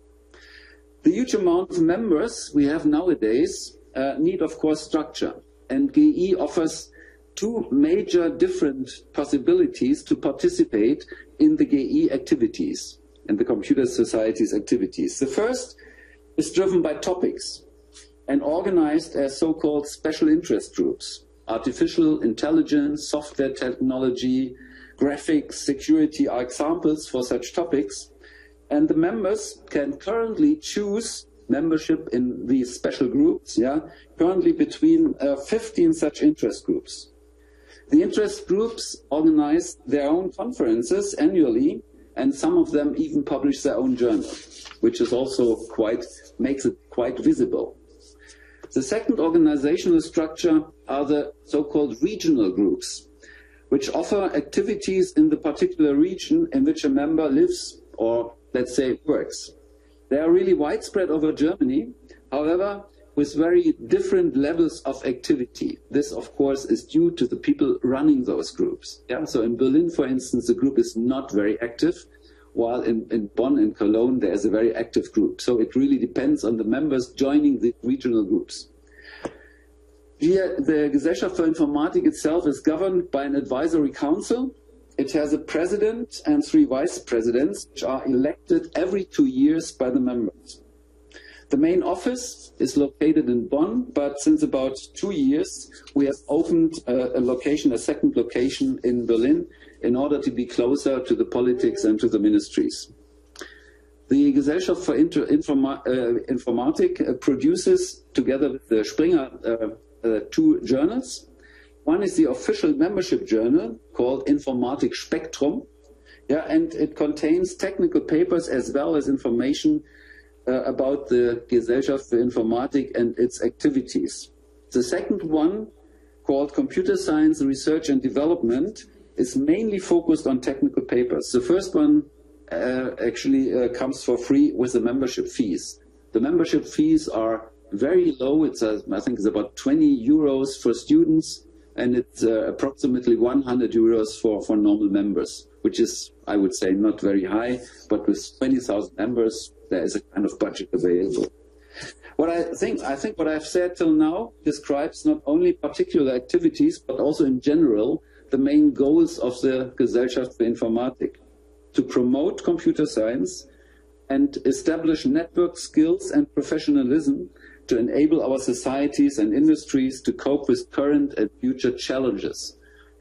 The huge amount of members we have nowadays need, of course, structure, and GE offers two major different possibilities to participate in the GE activities and the Computer Society's activities. The first is driven by topics and organized as so-called special interest groups. Artificial intelligence, software technology, graphics, security are examples for such topics, and the members can currently choose membership in these special groups, yeah, currently between 15 such interest groups. The interest groups organize their own conferences annually, and some of them even publish their own journal, which is also makes it quite visible. The second organizational structure are the so-called regional groups, which offer activities in the particular region in which a member lives or, let's say, works. They are really widespread over Germany, however, with very different levels of activity. This, of course, is due to the people running those groups. Yeah? So in Berlin, for instance, the group is not very active, while in Bonn and Cologne there is a very active group. So it really depends on the members joining the regional groups. Here, the Gesellschaft für Informatik itself is governed by an advisory council. It has a president and 3 vice presidents, which are elected every 2 years by the members. The main office is located in Bonn, but since about 2 years, we have opened a second location in Berlin, in order to be closer to the politics and to the ministries. The Gesellschaft für Informatik produces, together with the Springer, 2 journals. One is the official membership journal called Informatik Spektrum, and it contains technical papers as well as information about the Gesellschaft für Informatik and its activities. The second one, called Computer Science Research and Development, is mainly focused on technical papers. The first one actually comes for free with the membership fees. The membership fees are very low. I think it's about 20 euros for students, and it's approximately 100 euros for normal members, which is, I would say, not very high, but with 20,000 members, there is a kind of budget available. I think what I've said till now describes not only particular activities, but also in general, the main goals of the Gesellschaft für Informatik: to promote computer science and establish network skills and professionalism to enable our societies and industries to cope with current and future challenges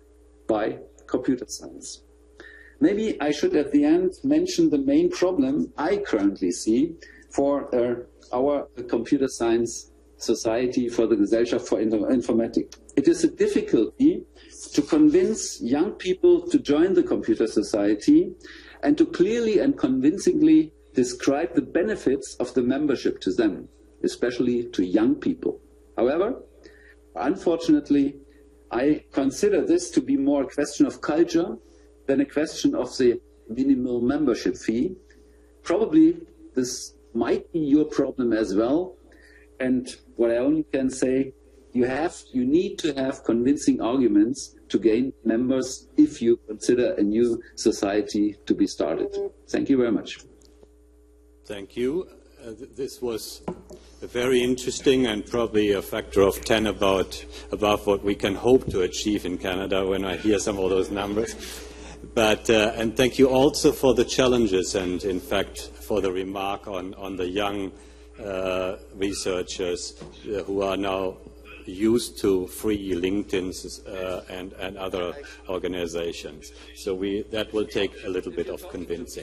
by computer science. Maybe I should at the end mention the main problem I currently see for our computer science society, for the Gesellschaft für Informatik. It is a difficulty to convince young people to join the computer society and to clearly and convincingly describe the benefits of the membership to them, especially to young people. However, unfortunately, I consider this to be more a question of culture than a question of the minimal membership fee. Probably this might be your problem as well. And what I only can say, you need to have convincing arguments to gain members if you consider a new society to be started. Thank you very much. Thank you. This was very interesting and probably a factor of 10 above what we can hope to achieve in Canada when I hear some of those numbers. But and thank you also for the challenges and, in fact, for the remark on the young researchers who are now used to free LinkedIn's and other organizations. So that will take a little bit of convincing.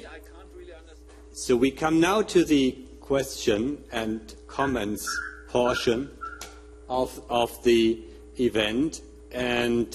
So we come now to the question and comments portion of the event, and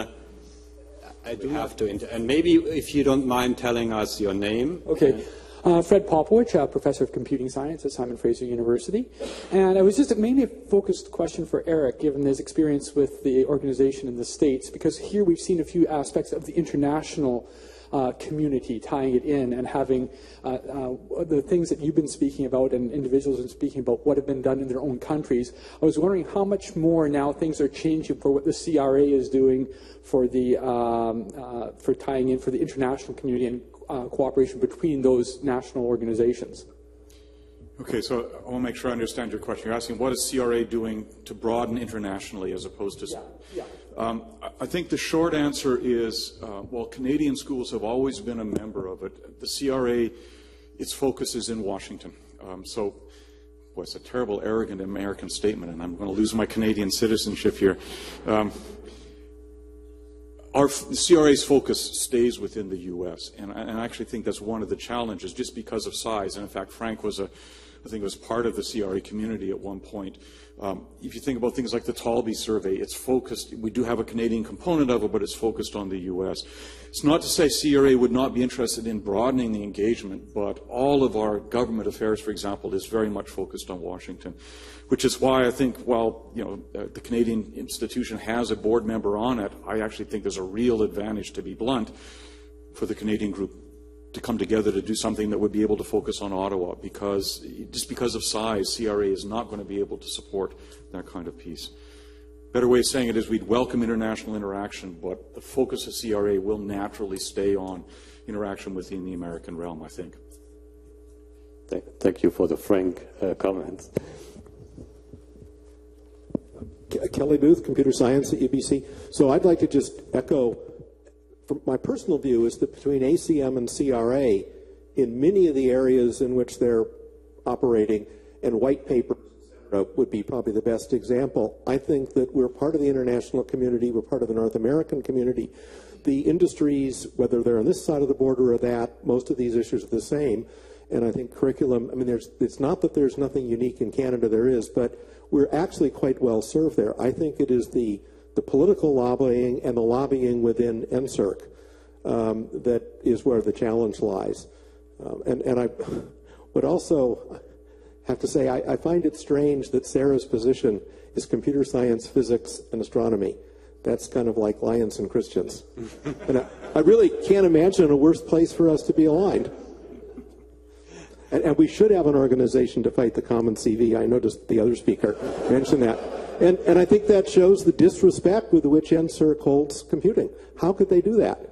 I do have to, and maybe if you don't mind telling us your name. Okay. Fred Popowich, Professor of Computing Science at Simon Fraser University. And it was just mainly a focused question for Eric, given his experience with the organization in the States, because here we've seen a few aspects of the international community, tying it in and having the things that you've been speaking about and individuals have been speaking about what have been done in their own countries. I was wondering how much more now things are changing for what the CRA is doing for the for tying in for the international community and cooperation between those national organizations. Okay, so I want to make sure I understand your question. You're asking what is CRA doing to broaden internationally as opposed to... Yeah. I think the short answer is, well, Canadian schools have always been a member of it. The CRA, its focus is in Washington. So, boy, it's a terrible, arrogant American statement, and I'm going to lose my Canadian citizenship here. The CRA's focus stays within the U.S., and I actually think that's one of the challenges, just because of size. And in fact, Frank was I think was part of the CRA community at one point. If you think about things like the Talby survey, it's focused, we do have a Canadian component of it, but it's focused on the U.S. It's not to say CRA would not be interested in broadening the engagement, but all of our government affairs, for example, is very much focused on Washington, which is why I think while the Canadian institution has a board member on it, I actually think there's a real advantage, to be blunt, for the Canadian group to come together to do something that would be able to focus on Ottawa, because just because of size, CRA is not going to be able to support that kind of piece. better way of saying it is we'd welcome international interaction, but the focus of CRA will naturally stay on interaction within the American realm, I think. Thank you for the frank comments. Kelly Booth, Computer Science at UBC. So I'd like to just echo, from my personal view, is that between ACM and CRA, in many of the areas in which they're operating, and white papers would be probably the best example. I think that we're part of the international community, we're part of the North American community. The industries, whether they're on this side of the border or that, most of these issues are the same. And I think curriculum, I mean, it's not that there's nothing unique in Canada, there is, but we're actually quite well served there. I think it is the political lobbying and the lobbying within NSERC that is where the challenge lies. And I would also have to say, I find it strange that Sarah's position is computer science, physics, and astronomy. That's kind of like lions and Christians. And I really can't imagine a worse place for us to be aligned. And we should have an organization to fight the common CV. I noticed the other speaker mentioned that. And I think that shows the disrespect with which NSERC holds computing. How could they do that?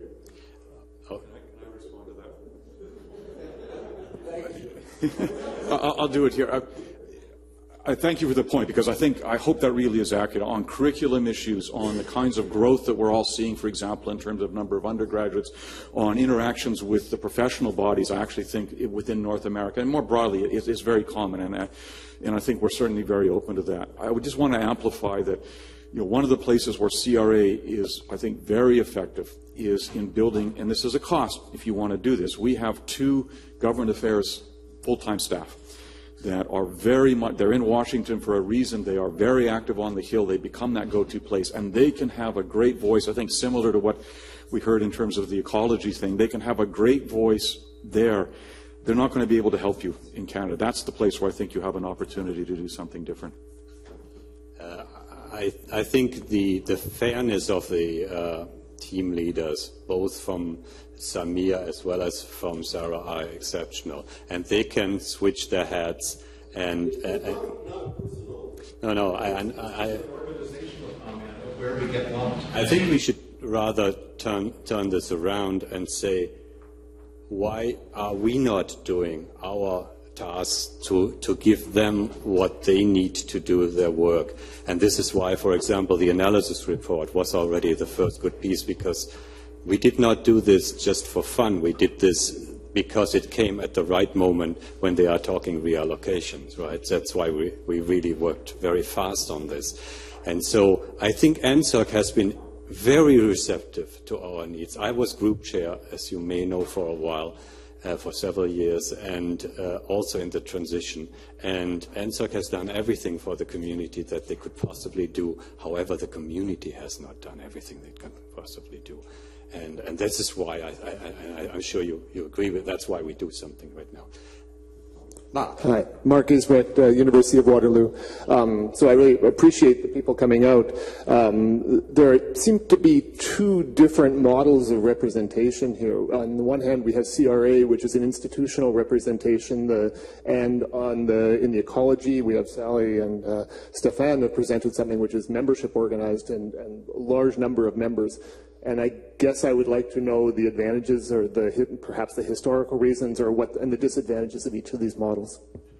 I'll do it here. I thank you for the point, because I hope that really is accurate on curriculum issues, on the kinds of growth that we're all seeing, for example, in terms of number of undergraduates, on interactions with the professional bodies. I actually think within North America, and more broadly, it's very common, and I think we're certainly very open to that. I would just want to amplify that, one of the places where CRA is, I think, very effective is in building, and this is a cost if you want to do this. We have 2 government affairs full-time staff that are very much, they're in Washington for a reason. They are very active on the Hill. They become that go-to place, and they can have a great voice, I think similar to what we heard in terms of the ecology thing. They can have a great voice there. They're not going to be able to help you in Canada. That's the place where I think you have an opportunity to do something different. I think the fairness of the team leaders, both from Samir as well as from Sarah, are exceptional, and they can switch their hats. And I think we should rather turn this around and say, why are we not doing our tasks to give them what they need to do their work? And this is why, for example, the analysis report was already the first good piece, because we did not do this just for fun. We did this because it came at the right moment when they are talking reallocations, right? That's why we really worked very fast on this. And so I think NSERC has been very receptive to our needs. I was group chair, as you may know, for a while, for several years, and also in the transition. And NSERC has done everything for the community that they could possibly do. However, the community has not done everything they could possibly do. And this is why I'm sure you agree with. That's why we do something right now. Mark. Hi, Mark Ismet, University of Waterloo. So I really appreciate the people coming out. There seem to be 2 different models of representation here. On the one hand, we have CRA, which is an institutional representation, and in the ecology, we have Sally and Stefan that presented something which is membership organized and a large number of members. And I guess I would like to know the advantages or perhaps the historical reasons and the disadvantages of each of these models.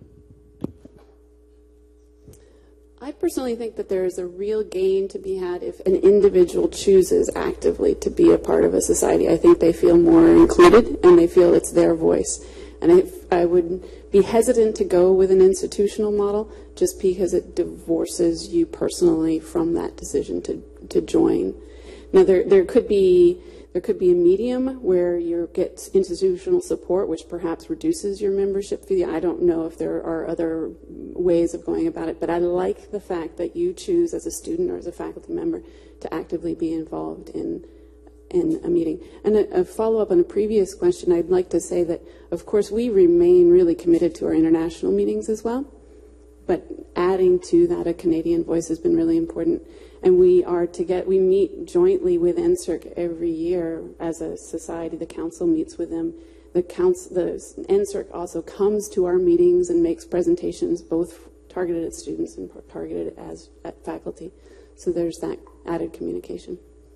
I personally think that there is a real gain to be had if an individual chooses actively to be a part of a society. I think they feel more included and they feel it's their voice. And I would be hesitant to go with an institutional model just because it divorces you personally from that decision to join. Now, there could be a medium where you get institutional support, which perhaps reduces your membership fee. I don't know if there are other ways of going about it, but I like the fact that you choose as a student or as a faculty member to actively be involved in a meeting. And a follow-up on a previous question, I'd like to say that, of course, we remain really committed to our international meetings as well, but adding to that a Canadian voice has been really important. And we meet jointly with NSERC every year as a society. The council meets with them. The NSERC also comes to our meetings and makes presentations, both targeted at students and targeted at faculty. So there's that added communication.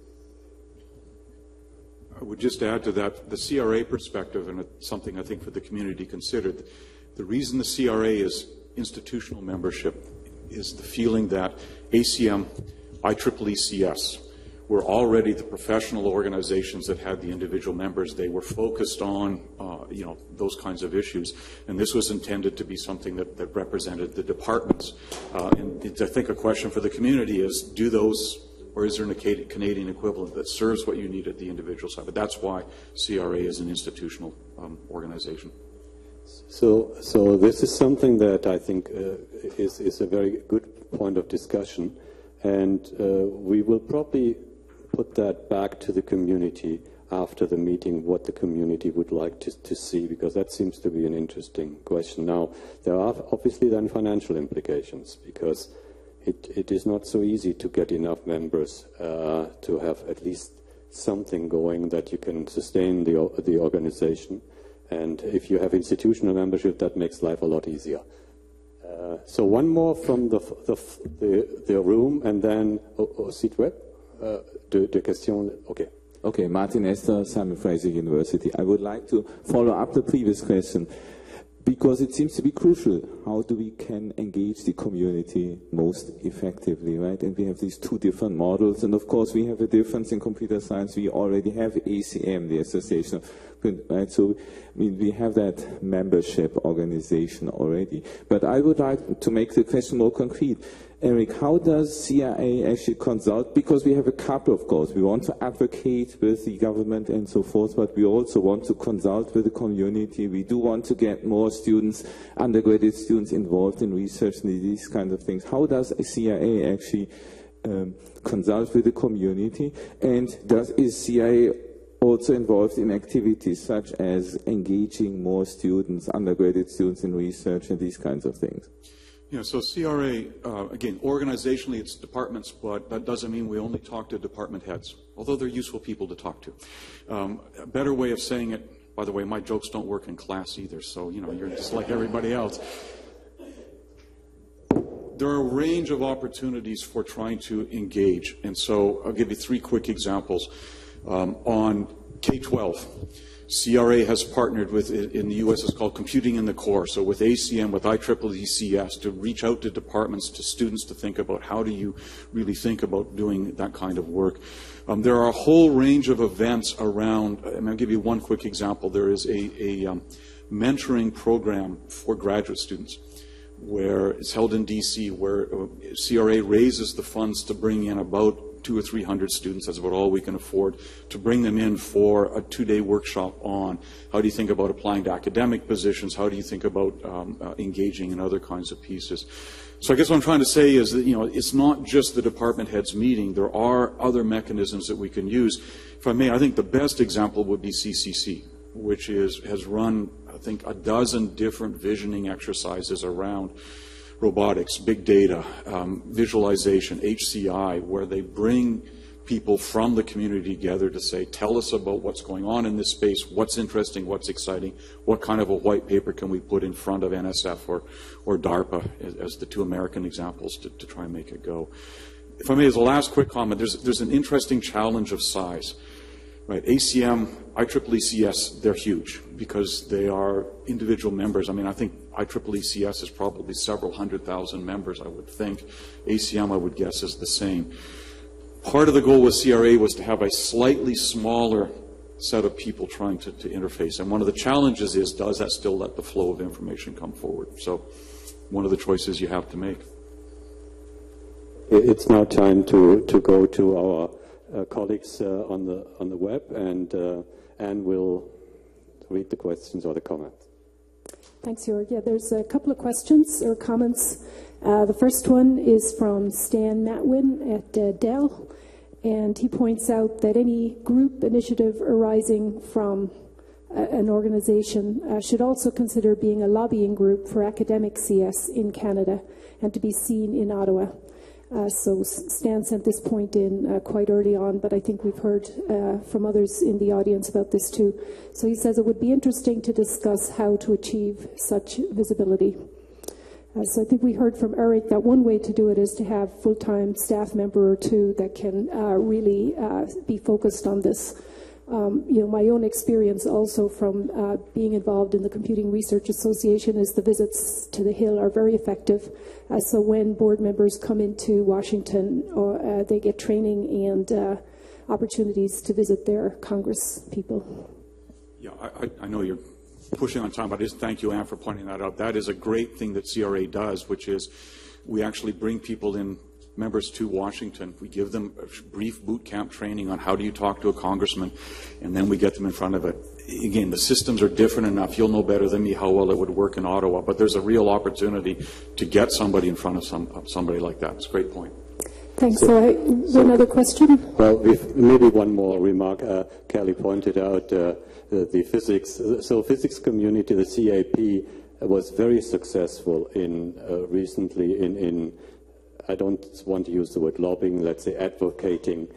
I would just add to that the CRA perspective, and it's something I think for the community considered. The reason the CRA is institutional membership is the feeling that ACM, IEEE-CS were already the professional organizations that had the individual members. They were focused on, those kinds of issues, and this was intended to be something that represented the departments. And I think a question for the community is, do those, or is there a Canadian equivalent that serves what you need at the individual side? But that's why CRA is an institutional organization. So this is something that I think is a very good point of discussion, and we will probably put that back to the community after the meeting, what the community would like to see, because that seems to be an interesting question. Now, there are obviously then financial implications, because it is not so easy to get enough members to have at least something going that you can sustain the organization. And if you have institutional membership, that makes life a lot easier. So one more from the room, and then au site web. De questions. Okay. Okay, Martin Esther, Simon Fraser University. I would like to follow up the previous question, because it seems to be crucial. How do we can engage the community most effectively, right? And we have these two different models, and of course we have a difference in computer science. We already have ACM, the Association of, right? So I mean, we have that membership organization already. But I would like to make the question more concrete. Eric, how does CIA actually consult? Because we have a couple of goals. We want to advocate with the government and so forth, but we also want to consult with the community. We do want to get more students, undergraduate students, involved in research and these kinds of things. How does CIA actually consult with the community? And is CIA also involved in activities such as engaging more students, undergraduate students in research and these kinds of things? Yeah, so CRA, again, organizationally it's departments, but that doesn't mean we only talk to department heads, although they're useful people to talk to. A better way of saying it, by the way, my jokes don't work in class either, so, you're just like everybody else. There are a range of opportunities for trying to engage, and so I'll give you 3 quick examples. On K-12, CRA has partnered with, in the U.S. it's called Computing in the Core, so with ACM, with IEEE-CS, to reach out to departments, to students, to think about how do you really think about doing that kind of work. There are a whole range of events around, and I'll give you one quick example. There is a mentoring program for graduate students where it's held in D.C., where CRA raises the funds to bring in about 200 or 300 students, that's about all we can afford, to bring them in for a 2-day workshop on how do you think about applying to academic positions, how do you think about engaging in other kinds of pieces. So I guess what I'm trying to say is that, it's not just the department heads meeting, there are other mechanisms that we can use. If I may, I think the best example would be CCC, which has run, I think, 12 different visioning exercises around robotics, big data, visualization, HCI, where they bring people from the community together to say, tell us about what's going on in this space, what's interesting, what's exciting, what kind of a white paper can we put in front of NSF or DARPA as the 2 American examples to try and make it go. If I may, as a last quick comment, there's an interesting challenge of size. Right, ACM, IEEE-CS, they're huge because they are individual members. I mean, I think IEEE-CS is probably several 100,000 members, I would think. ACM, I would guess, is the same. Part of the goal with CRA was to have a slightly smaller set of people trying to interface. And one of the challenges is, does that still let the flow of information come forward? So one of the choices you have to make. It's now time to go to our colleagues on the web, and Anne will read the questions or the comments. Thanks, Jörg. Yeah, there's a couple of questions or comments. The first one is from Stan Matwin at Dell, and he points out that any group initiative arising from an organization should also consider being a lobbying group for academic CS in Canada and to be seen in Ottawa. So Stan sent this point in quite early on, but I think we've heard from others in the audience about this too. So he says it would be interesting to discuss how to achieve such visibility. So I think we heard from Eric that one way to do it is to have full-time staff member or two that can really be focused on this. My own experience also from being involved in the Computing Research Association is the visits to the Hill are very effective. So when board members come into Washington, they get training and opportunities to visit their Congress people. Yeah, I know you're pushing on time, but I just thank you, Anne, for pointing that out. That is a great thing that CRA does, which is we actually bring people in, members to Washington. We give them a brief boot camp training on how do you talk to a congressman, and then we get them in front of it. Again, the systems are different enough. You'll know better than me how well it would work in Ottawa, but there's a real opportunity to get somebody in front of somebody like that. It's a great point. Thanks. One other question? Well, maybe one more remark. Kelly pointed out the physics. So physics community, the CAP, was very successful in recently in I don't want to use the word lobbying, let's say advocating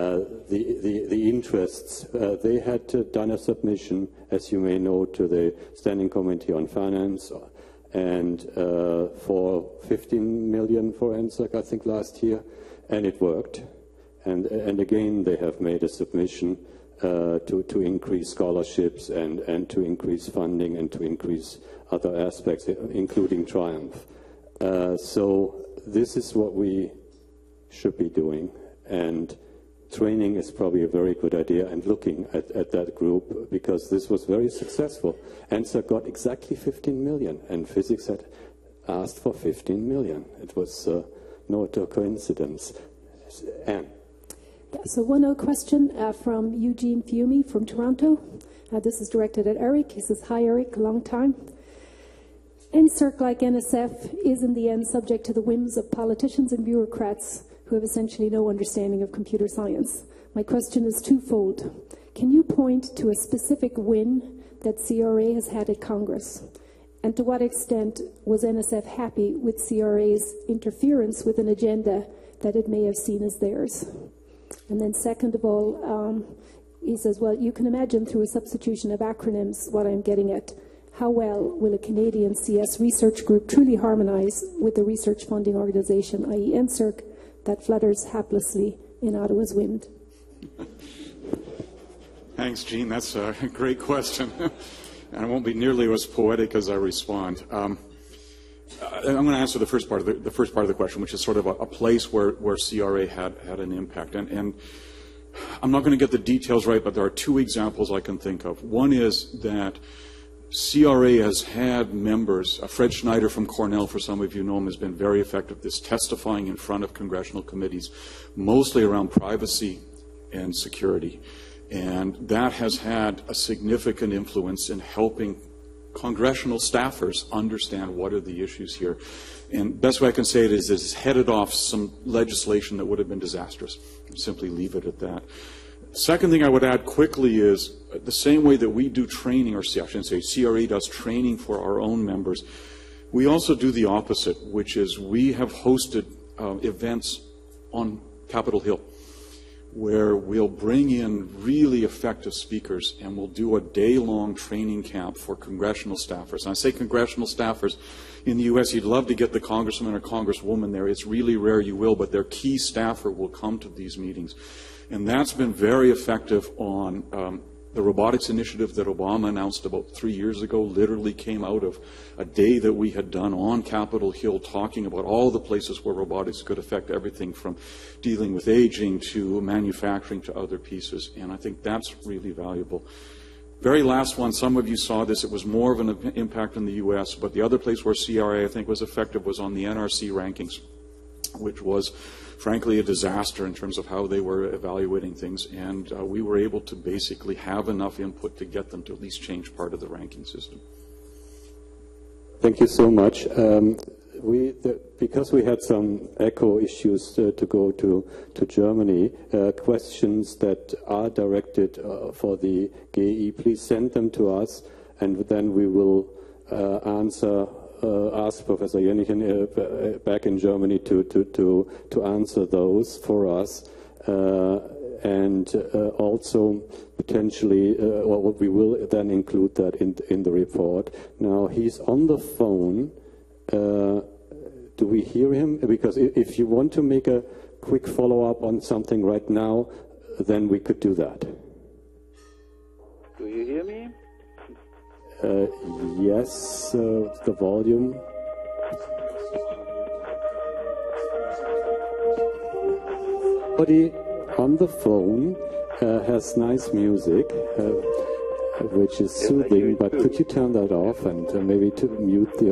the interests. They had done a submission, as you may know, to the Standing Committee on Finance, and for 15 million for NSERC, I think, last year, and it worked. And again, they have made a submission to increase scholarships and to increase funding and to increase other aspects, including Triumph. So this is what we should be doing, and training is probably a very good idea, and looking at that group, because this was very successful. NSERC got exactly 15 million, and physics had asked for 15 million. It was not a coincidence. Anne. Yeah, so one other question from Eugene Fiume from Toronto. This is directed at Eric. He says, hi Eric, long time. NSERC, like NSF, is in the end subject to the whims of politicians and bureaucrats who have essentially no understanding of computer science. My question is twofold. Can you point to a specific win that CRA has had at Congress? And to what extent was NSF happy with CRA's interference with an agenda that it may have seen as theirs? And then second of all, he says, well, you can imagine through a substitution of acronyms what I'm getting at. How well will a Canadian CS research group truly harmonize with the research funding organization, i.e. NSERC, that flutters haplessly in Ottawa's wind? Thanks, Jean. That's a great question. And I won't be nearly as poetic as I respond. I'm going to answer the first part of the question, which is sort of a place where CRA had an impact. And I'm not going to get the details right, but there are two examples I can think of. One is that CRA has had members, Fred Schneider from Cornell, for some of you know him, has been very effective, this testifying in front of congressional committees, mostly around privacy and security. And that has had a significant influence in helping congressional staffers understand what are the issues here. And best way I can say it is it's headed off some legislation that would have been disastrous. Simply leave it at that. Second thing I would add quickly is the same way that we do training, or I shouldn't say CRA does training for our own members, we also do the opposite, which is we have hosted events on Capitol Hill where we'll bring in really effective speakers and we'll do a day-long training camp for congressional staffers. And I say congressional staffers, in the U.S. you'd love to get the congressman or congresswoman there. It's really rare you will, but their key staffer will come to these meetings. And that's been very effective on the robotics initiative that Obama announced about 3 years ago. Literally came out of a day that we had done on Capitol Hill talking about all the places where robotics could affect everything from dealing with aging to manufacturing to other pieces. And I think that's really valuable. Very last one, some of you saw this. It was more of an impact in the U.S., but the other place where CRA, I think, was effective was on the NRC rankings, which was frankly a disaster in terms of how they were evaluating things, and we were able to basically have enough input to get them to at least change part of the ranking system. Thank you so much. Because we had some echo issues to go to Germany, questions that are directed for the GE, please send them to us, and then we will ask Professor Jenichen back in Germany to answer those for us, and also potentially, we will then include that in the report. Now he's on the phone, Do we hear him? Because if you want to make a quick follow-up on something right now, then we could do that. Do you hear me? Yes, the volume. Somebody on the phone has nice music, which is soothing, but could you turn that off and maybe to mute the...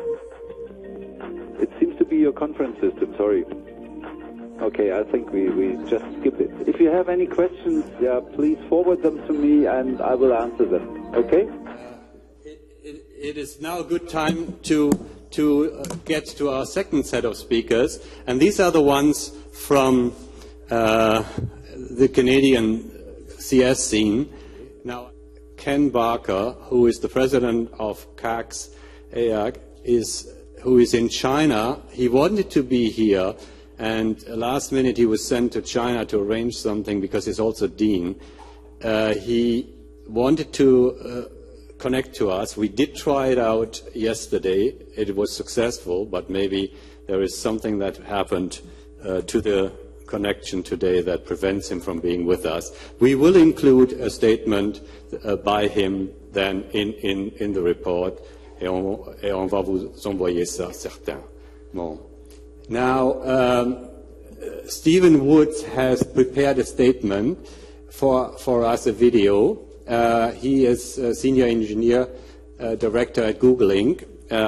It seems to be your conference system, sorry. Okay, I think we just skip it. If you have any questions, yeah, please forward them to me and I will answer them, okay? It is now a good time to get to our second set of speakers, and these are the ones from the Canadian CS scene. Now, Ken Barker, who is the president of CACS AAC, who is in China. He wanted to be here, and last minute he was sent to China to arrange something because he's also dean. He wanted to connect to us. We did try it out yesterday. It was successful, but maybe there is something that happened to the connection today that prevents him from being with us. We will include a statement by him then in the report, et on va vous envoyer ça, certains. Bon. Now, Stephen Woods has prepared a statement for us, a video. He is a senior engineer director at Google Inc.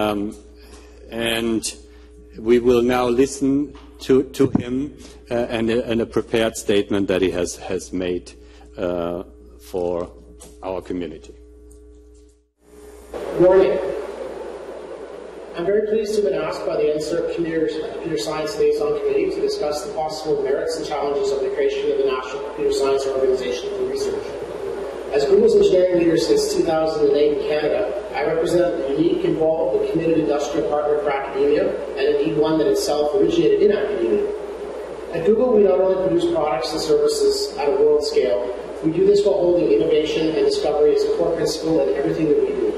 And we will now listen to him and a prepared statement that he has made for our community. Good morning. I'm very pleased to have been asked by the NSERC Computer Science Liaison Committee to discuss the possible merits and challenges of the creation of the National Computer Science Organization for Research. As Google's engineering leader since 2008 in Canada, I represent a unique, involved, and committed industrial partner for academia, and indeed one that itself originated in academia. At Google, we not only produce products and services at a world scale, we do this while holding innovation and discovery as a core principle in everything that we do.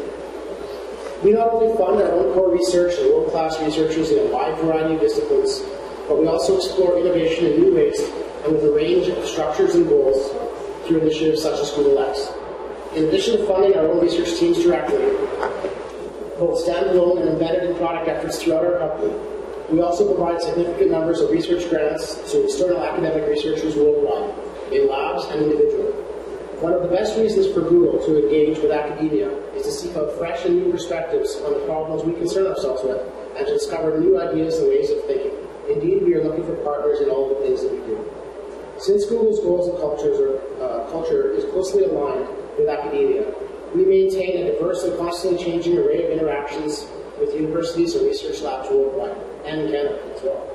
We not only fund our own core research and world-class researchers in a wide variety of disciplines, but we also explore innovation in new ways and with a range of structures and goals through initiatives such as Google X. In addition to funding our own research teams directly, both standalone and embedded in product efforts throughout our company, we also provide significant numbers of research grants to external academic researchers worldwide, in labs and individually. One of the best reasons for Google to engage with academia is to seek out fresh and new perspectives on the problems we concern ourselves with and to discover new ideas and ways of thinking. Indeed, we are looking for partners in all the things that we do. Since Google's goals and culture is closely aligned with academia, we maintain a diverse and constantly changing array of interactions with universities and research labs worldwide, and in Canada as well.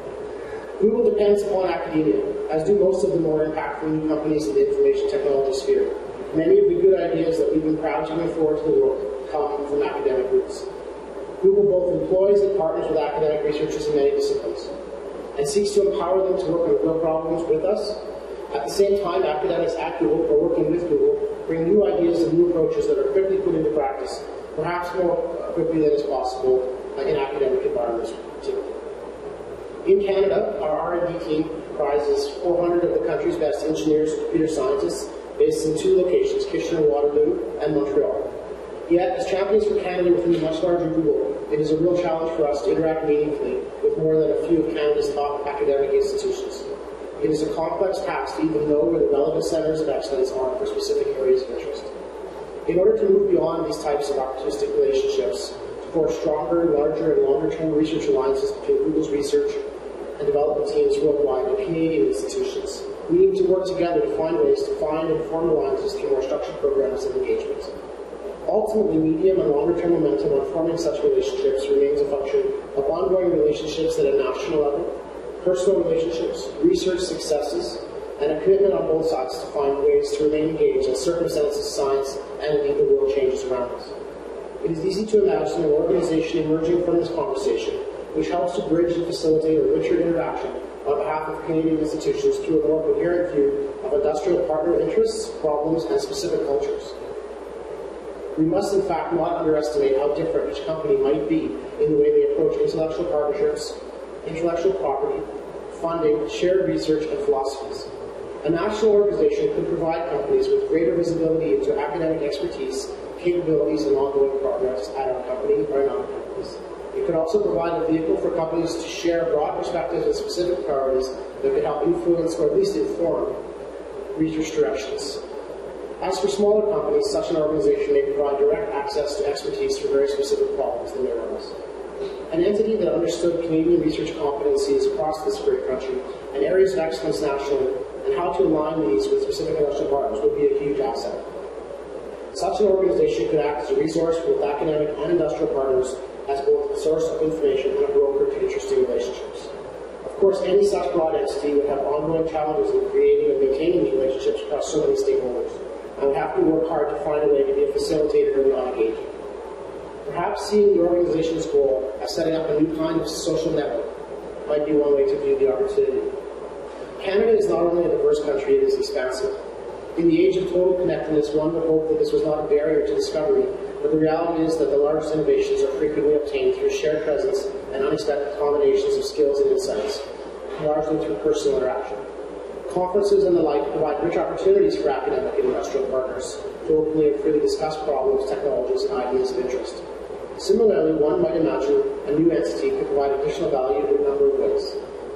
Google depends upon academia, as do most of the more impactful new companies in the information technology sphere. Many of the good ideas that we've been proud to bring forward to the world come from academic roots. Google both employs and partners with academic researchers in many disciplines, and seeks to empower them to work on real problems with us. At the same time, academics at Google, or working with Google, bring new ideas and new approaches that are quickly put into practice, perhaps more quickly than is possible in academic environments typically. In Canada, our R&D team comprises 400 of the country's best engineers and computer scientists based in 2 locations, Kitchener-Waterloo and Montreal. Yet, as champions for Canada within a much larger Google, it is a real challenge for us to interact meaningfully with more than a few of Canada's top academic institutions. It is a complex task to even know where the relevant centres of excellence are for specific areas of interest. In order to move beyond these types of opportunistic relationships, to forge stronger, larger, and longer-term research alliances between Google's research and development teams worldwide and Canadian institutions, we need to work together to find ways to find and form alliances through more structured programs and engagements. Ultimately, medium and longer-term momentum on forming such relationships remains a function of ongoing relationships at a national level, personal relationships, research successes, and a commitment on both sides to find ways to remain engaged as circumstances, science, and indeed the world changes around us. It is easy to imagine an organization emerging from this conversation which helps to bridge and facilitate a richer interaction on behalf of Canadian institutions through a more coherent view of industrial partner interests, problems, and specific cultures. We must, in fact, not underestimate how different each company might be in the way they approach intellectual partnerships, intellectual property, funding, shared research, and philosophies. A national organization could provide companies with greater visibility into academic expertise, capabilities, and ongoing progress at our company or in other companies. It could also provide a vehicle for companies to share broad perspectives and specific priorities that could help influence or at least inform research directions. As for smaller companies, such an organization may provide direct access to expertise for very specific problems that may arise. An entity that understood Canadian research competencies across this great country and areas of excellence nationally, and how to align these with specific industrial partners would be a huge asset. Such an organization could act as a resource for both academic and industrial partners as both a source of information and a broker to interesting relationships. Of course, any such broad entity would have ongoing challenges in creating and maintaining these relationships across so many stakeholders, and would have to work hard to find a way to be a facilitator and not engaging. Perhaps seeing the organization's goal as setting up a new kind of social network might be one way to view the opportunity. Canada is not only a diverse country, it is expansive. In the age of total connectedness, one would hope that this was not a barrier to discovery, but the reality is that the largest innovations are frequently obtained through shared presence and unexpected combinations of skills and insights, largely through personal interaction. Conferences and the like provide rich opportunities for academic and industrial partners to openly and freely discuss problems, technologies, and ideas of interest. Similarly, one might imagine a new entity could provide additional value in a number of ways.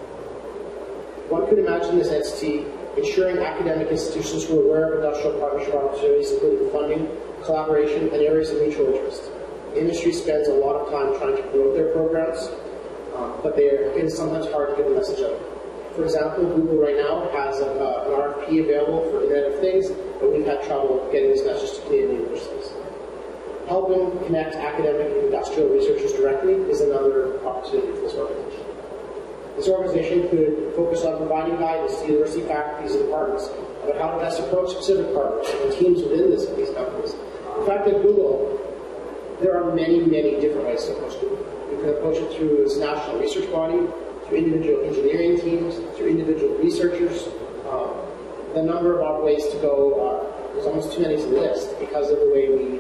One could imagine this entity ensuring academic institutions were aware of industrial partnership opportunities, including funding, collaboration, and areas of mutual interest. The industry spends a lot of time trying to promote their programs, but it is sometimes hard to get the message out. For example, Google right now has an RFP available for Internet of Things, but we've had trouble getting this message to Canadian universities. Helping connect academic and industrial researchers directly is another opportunity for this organization. This organization could focus on providing guidance to university faculties and departments about how to best approach specific partners and teams within these companies. In fact, at Google, there are many, many different ways to approach Google. You can approach it through its national research body, through individual engineering teams, through individual researchers. The number of ways to go, there's almost too many to list because of the way we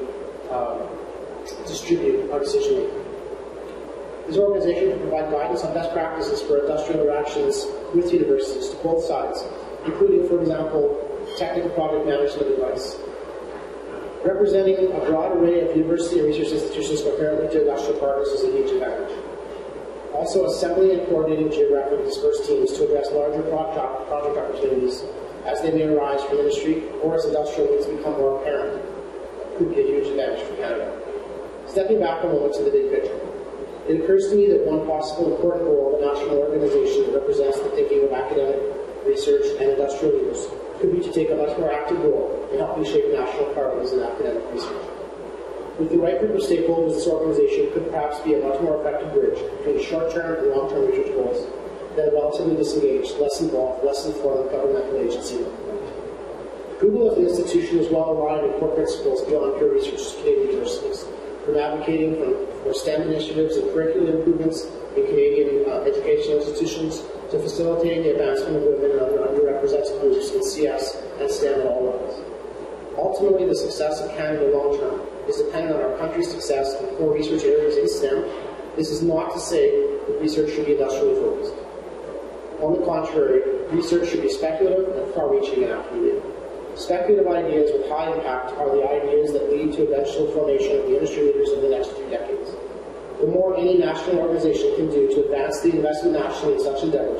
distribute our decision making. This organization can provide guidance on best practices for industrial interactions with universities to both sides, including, for example, technical project management advice. Representing a broad array of university and research institutions comparatively to industrial partners is a huge advantage. Also, assembling and coordinating geographically dispersed teams to address larger project opportunities as they may arise from industry or as industrial needs become more apparent could be a huge advantage for Canada. Stepping back a moment to the big picture, it occurs to me that one possible important goal of a national organization that represents the thinking of academic, research, and industrial leaders could be to take a much more active role in helping shape national priorities in academic research. With the right group of stakeholders, this organization could perhaps be a much more effective bridge between short-term and long-term research goals than a relatively disengaged, less involved, less informed governmental agency. Google as an institution is well aligned with core principles beyond pure research to Canadian universities, from advocating for STEM initiatives and curriculum improvements in Canadian educational institutions to facilitating the advancement of women and other underrepresented groups in CS and STEM at all levels. Ultimately, the success of Canada long-term is dependent on our country's success in core research areas in STEM. This is not to say that research should be industrially focused. On the contrary, research should be speculative and far-reaching and academia. Speculative ideas with high impact are the ideas that lead to eventual formation of the industry leaders of the next few decades. The more any national organization can do to advance the investment nationally in such endeavors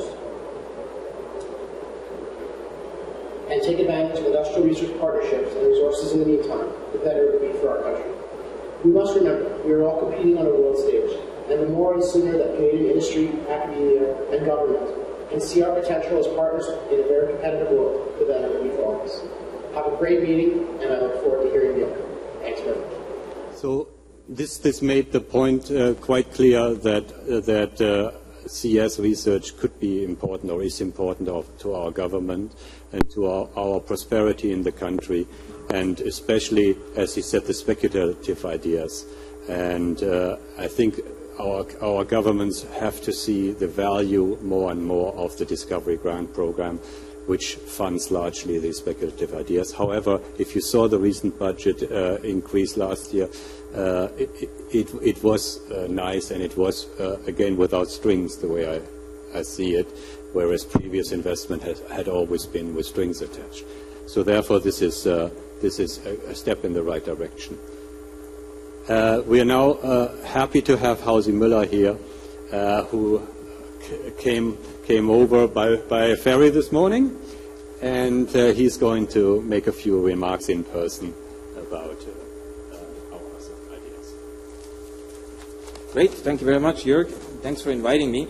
and take advantage of industrial research partnerships and resources in the meantime, the better it will be for our country. We must remember, we are all competing on a world stage, and the more and sooner that Canadian industry, academia, and government can see our potential as partners in a very competitive world, the better it will be for us. Have a great meeting, and I look forward to hearing you. Thanks very much. So this made the point quite clear that CS research could be important or is important to our government and to our prosperity in the country, and especially, as he said, the speculative ideas. And I think our governments have to see the value more and more of the Discovery Grant Program, which funds largely the speculative ideas. However, if you saw the recent budget increase last year, it was nice, and it was, again, without strings, the way I see it, whereas previous investment had always been with strings attached. So therefore, this is a step in the right direction. We are now happy to have Hausi Müller here, who came over by a ferry this morning, and he's going to make a few remarks in person about our ideas. Great, thank you very much, Jörg. Thanks for inviting me.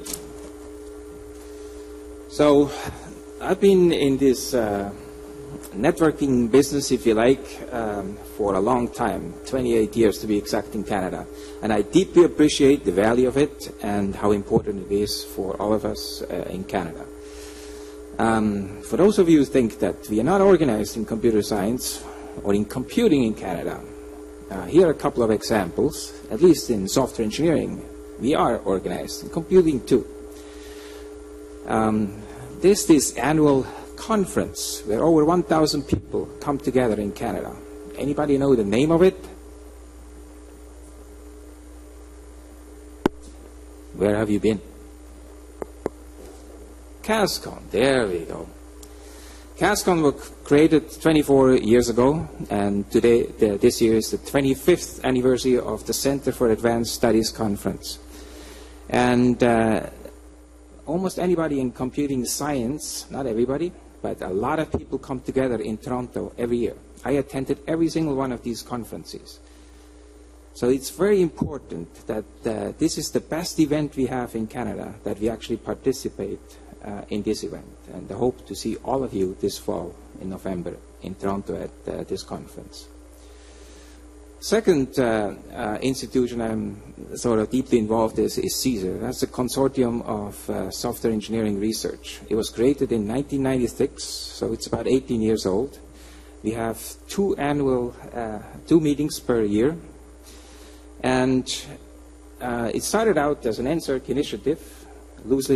So, I've been in this networking business, if you like, for a long time, 28 years to be exact, in Canada. And I deeply appreciate the value of it and how important it is for all of us in Canada. For those of you who think that we are not organized in computer science or in computing in Canada, here are a couple of examples. At least in software engineering, we are organized. In computing too. There's this annual conference where over 1,000 people come together in Canada. Anybody know the name of it? Where have you been? CASCON, there we go. CASCON was created 24 years ago, and today, this year is the 25th anniversary of the Center for Advanced Studies Conference. And almost anybody in computing science, not everybody, but a lot of people come together in Toronto every year. I attended every single one of these conferences. So it's very important that this is the best event we have in Canada, that we actually participate in this event. And I hope to see all of you this fall in November in Toronto at this conference. Second institution I'm sort of deeply involved in is CSER. That's a consortium of software engineering research. It was created in 1996, so it's about 18 years old. We have two meetings per year. And it started out as an NSERC initiative, loose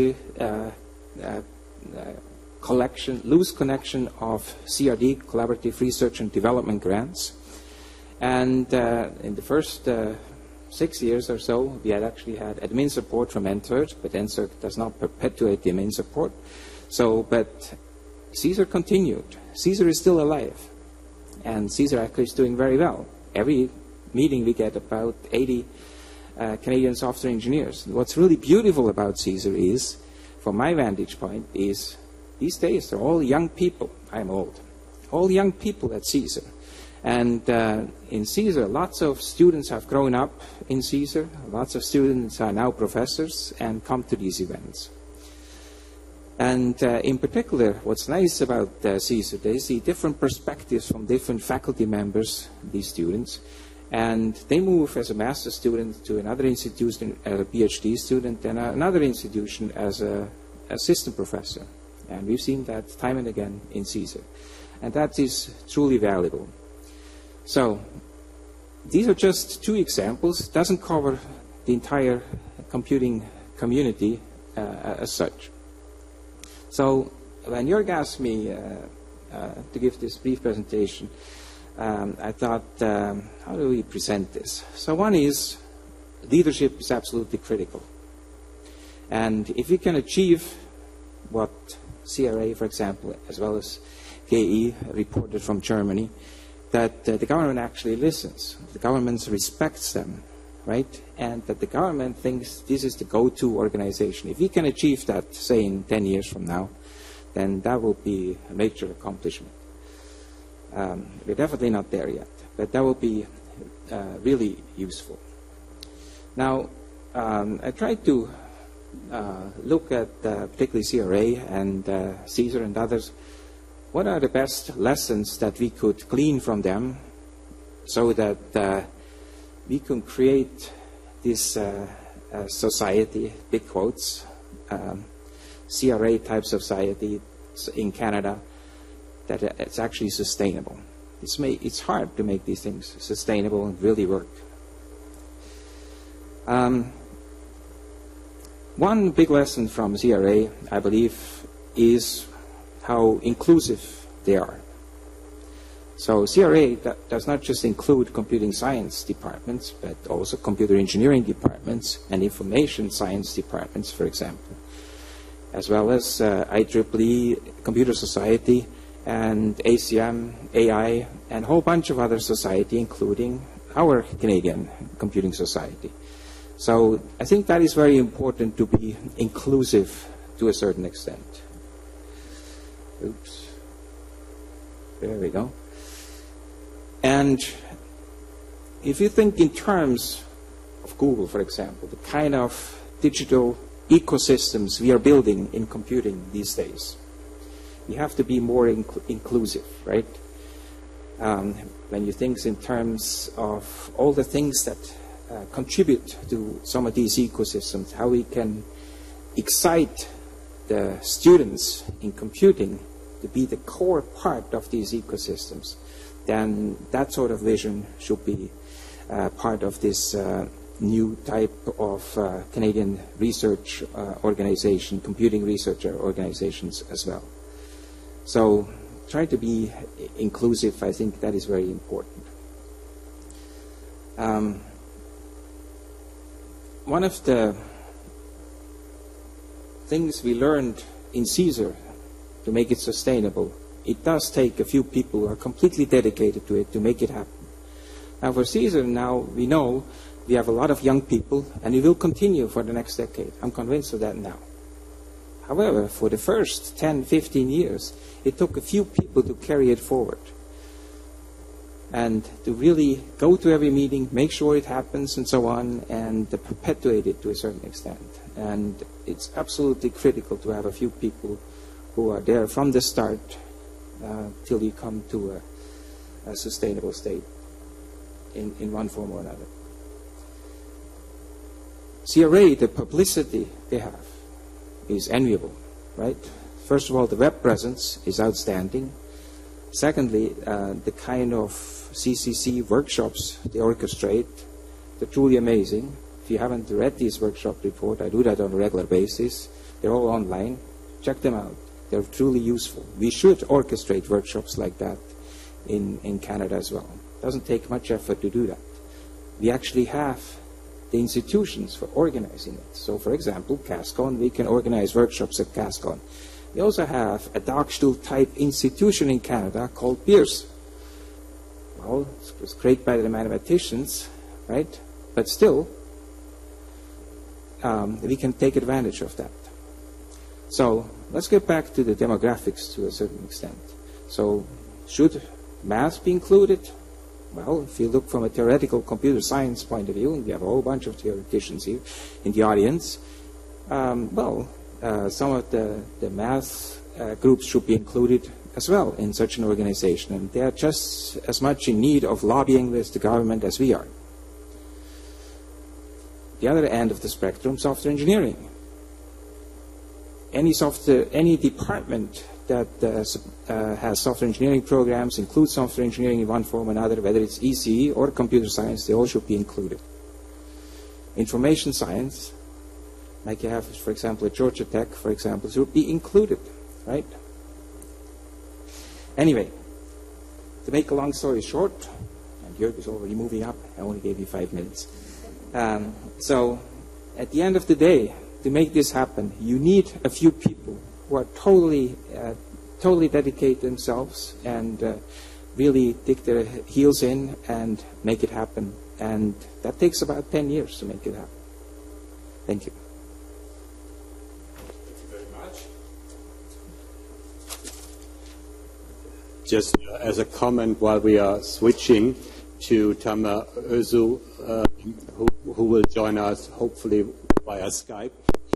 connection of CRD, Collaborative Research and Development grants. And in the first 6 years or so, we had actually had admin support from NSERC, but NSERC does not perpetuate the admin support. So, but CSER continued. CSER is still alive, and CSER actually is doing very well. Every meeting we get about 80 Canadian software engineers. What's really beautiful about CSER is, from my vantage point, is these days they're all young people. I'm old. All young people at CSER. And in CSER, lots of students have grown up in CSER. Lots of students are now professors and come to these events. And in particular, what's nice about CSER, they see different perspectives from different faculty members, these students. And they move as a master's student to another institution as a PhD student, and another institution as an assistant professor. And we've seen that time and again in CSER. And that is truly valuable. So, these are just two examples. It doesn't cover the entire computing community as such. So, when Jörg asked me to give this brief presentation, I thought, how do we present this? So one is, leadership is absolutely critical. And if we can achieve what CRA, for example, as well as KE reported from Germany, that the government actually listens, the government respects them, right? And that the government thinks this is the go-to organization. If we can achieve that, say, in 10 years from now, then that will be a major accomplishment. We're definitely not there yet, but that will be really useful. Now, I tried to look at particularly CRA and CSER and others. What are the best lessons that we could glean from them so that we can create this society, big quotes, CRA-type society in Canada, that it's actually sustainable. It's hard to make these things sustainable and really work. One big lesson from CRA, I believe, is how inclusive they are. So CRA does not just include computing science departments, but also computer engineering departments and information science departments, for example, as well as IEEE, Computer Society, and ACM, AI, and a whole bunch of other society, including our Canadian Computing Society. So I think that is very important, to be inclusive to a certain extent. Oops. There we go. And if you think in terms of Google, for example, the kind of digital ecosystems we are building in computing these days, we have to be more inclusive, right? When you think in terms of all the things that contribute to some of these ecosystems, how we can excite the students in computing to be the core part of these ecosystems, then that sort of vision should be part of this new type of Canadian research organization, computing researcher organizations as well. So try to be inclusive. I think that is very important. One of the things we learned in CSER to make it sustainable, it does take a few people who are completely dedicated to it to make it happen. Now for CSER now, we know we have a lot of young people, and it will continue for the next decade. I'm convinced of that now. However, for the first 10, 15 years, it took a few people to carry it forward and to really go to every meeting, make sure it happens and so on, and perpetuate it to a certain extent. And it's absolutely critical to have a few people who are there from the start till you come to a sustainable state in one form or another. CRA, the publicity they have is enviable, right? First of all, the web presence is outstanding. Secondly, the kind of CCC workshops they orchestrate, they're truly amazing. If you haven't read these workshop reports, I do that on a regular basis. They're all online. Check them out. They're truly useful. We should orchestrate workshops like that in Canada as well. It doesn't take much effort to do that. We actually have the institutions for organizing it. So, for example, CASCON, we can organize workshops at CASCON. We also have a Dagstuhl-type institution in Canada called PIERS. Well, it was created by the mathematicians, right? But still, we can take advantage of that. So, let's get back to the demographics to a certain extent. So, should math be included? Well, if you look from a theoretical computer science point of view, and we have a whole bunch of theoreticians here in the audience, some of the math groups should be included as well in such an organization, and they are just as much in need of lobbying with the government as we are. The other end of the spectrum, software engineering. Any department that has software engineering programs, includes software engineering in one form or another, whether it's ECE or computer science, they all should be included. Information science, like you have, for example, at Georgia Tech, for example, should be included, right? Anyway, to make a long story short, and Jörg is already moving up, I only gave you 5 minutes. So, at the end of the day, to make this happen, you need a few people who are totally dedicate themselves and really dig their heels in and make it happen. And that takes about 10 years to make it happen. Thank you. Thank you very much. Just as a comment while we are switching to Tamer Özü, who will join us hopefully via Skype.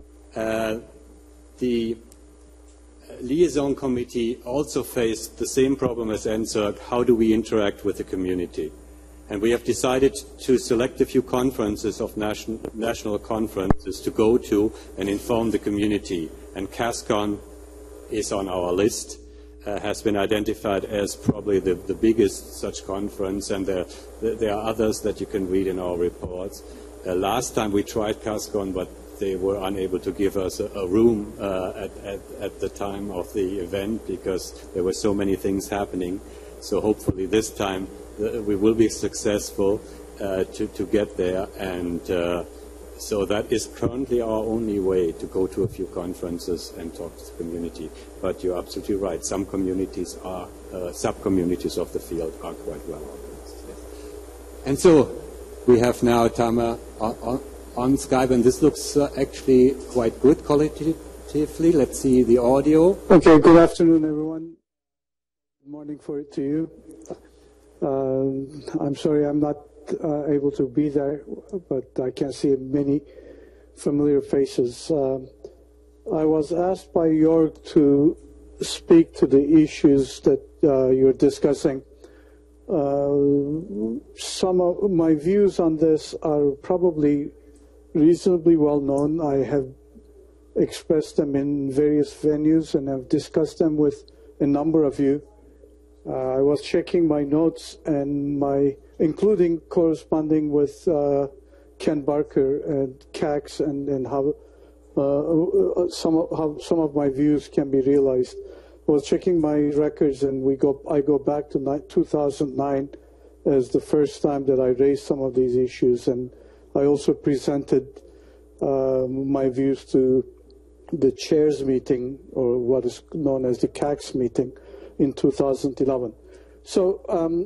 The liaison committee also faced the same problem as NSERC. How do we interact with the community? And we have decided to select a few conferences of national conferences to go to and inform the community. And CASCON is on our list, has been identified as probably the biggest such conference, and there are others that you can read in our reports. Last time we tried CASCON, but they were unable to give us a room at the time of the event because there were so many things happening. So hopefully this time we will be successful to get there, and so that is currently our only way to go to a few conferences and talk to the community. But you're absolutely right. Some communities are, sub-communities of the field are quite well organized. Yes. And so we have now Tamer on Skype, and this looks actually quite good qualitatively. Let's see the audio. Okay, good afternoon, everyone. Good morning to you. I'm sorry I'm not able to be there, but I can see many familiar faces. I was asked by Jörg to speak to the issues that you're discussing. Some of my views on this are probably reasonably well known. I have expressed them in various venues and have discussed them with a number of you. I was checking my notes and including corresponding with Ken Barker and CACS and how some of my views can be realized. I was checking my records, and I go back to 2009 as the first time that I raised some of these issues, and I also presented my views to the chairs meeting, or what is known as the CACS meeting, in 2011. So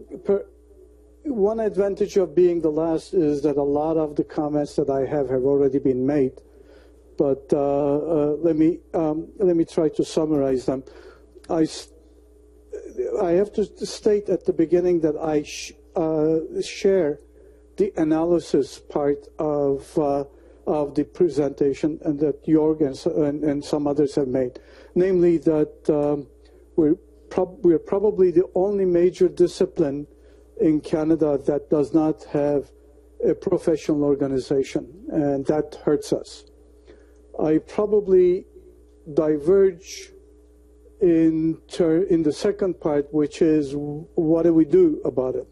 one advantage of being the last is that a lot of the comments that I have already been made, but let me try to summarize them. I have to state at the beginning that I share the analysis part of the presentation, and that Jörg and some others have made, namely that we're probably the only major discipline in Canada that does not have a professional organization, and that hurts us. I probably diverge in the second part, which is what do we do about it?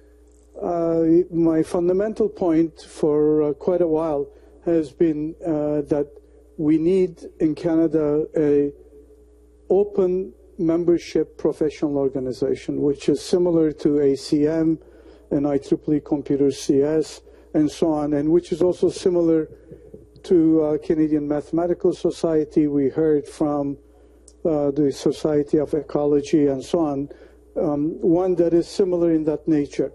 My fundamental point for quite a while has been that we need in Canada a open membership professional organization, which is similar to ACM and IEEE Computer CS and so on, and which is also similar to Canadian Mathematical Society. We heard from the Society of Ecology and so on, one that is similar in that nature.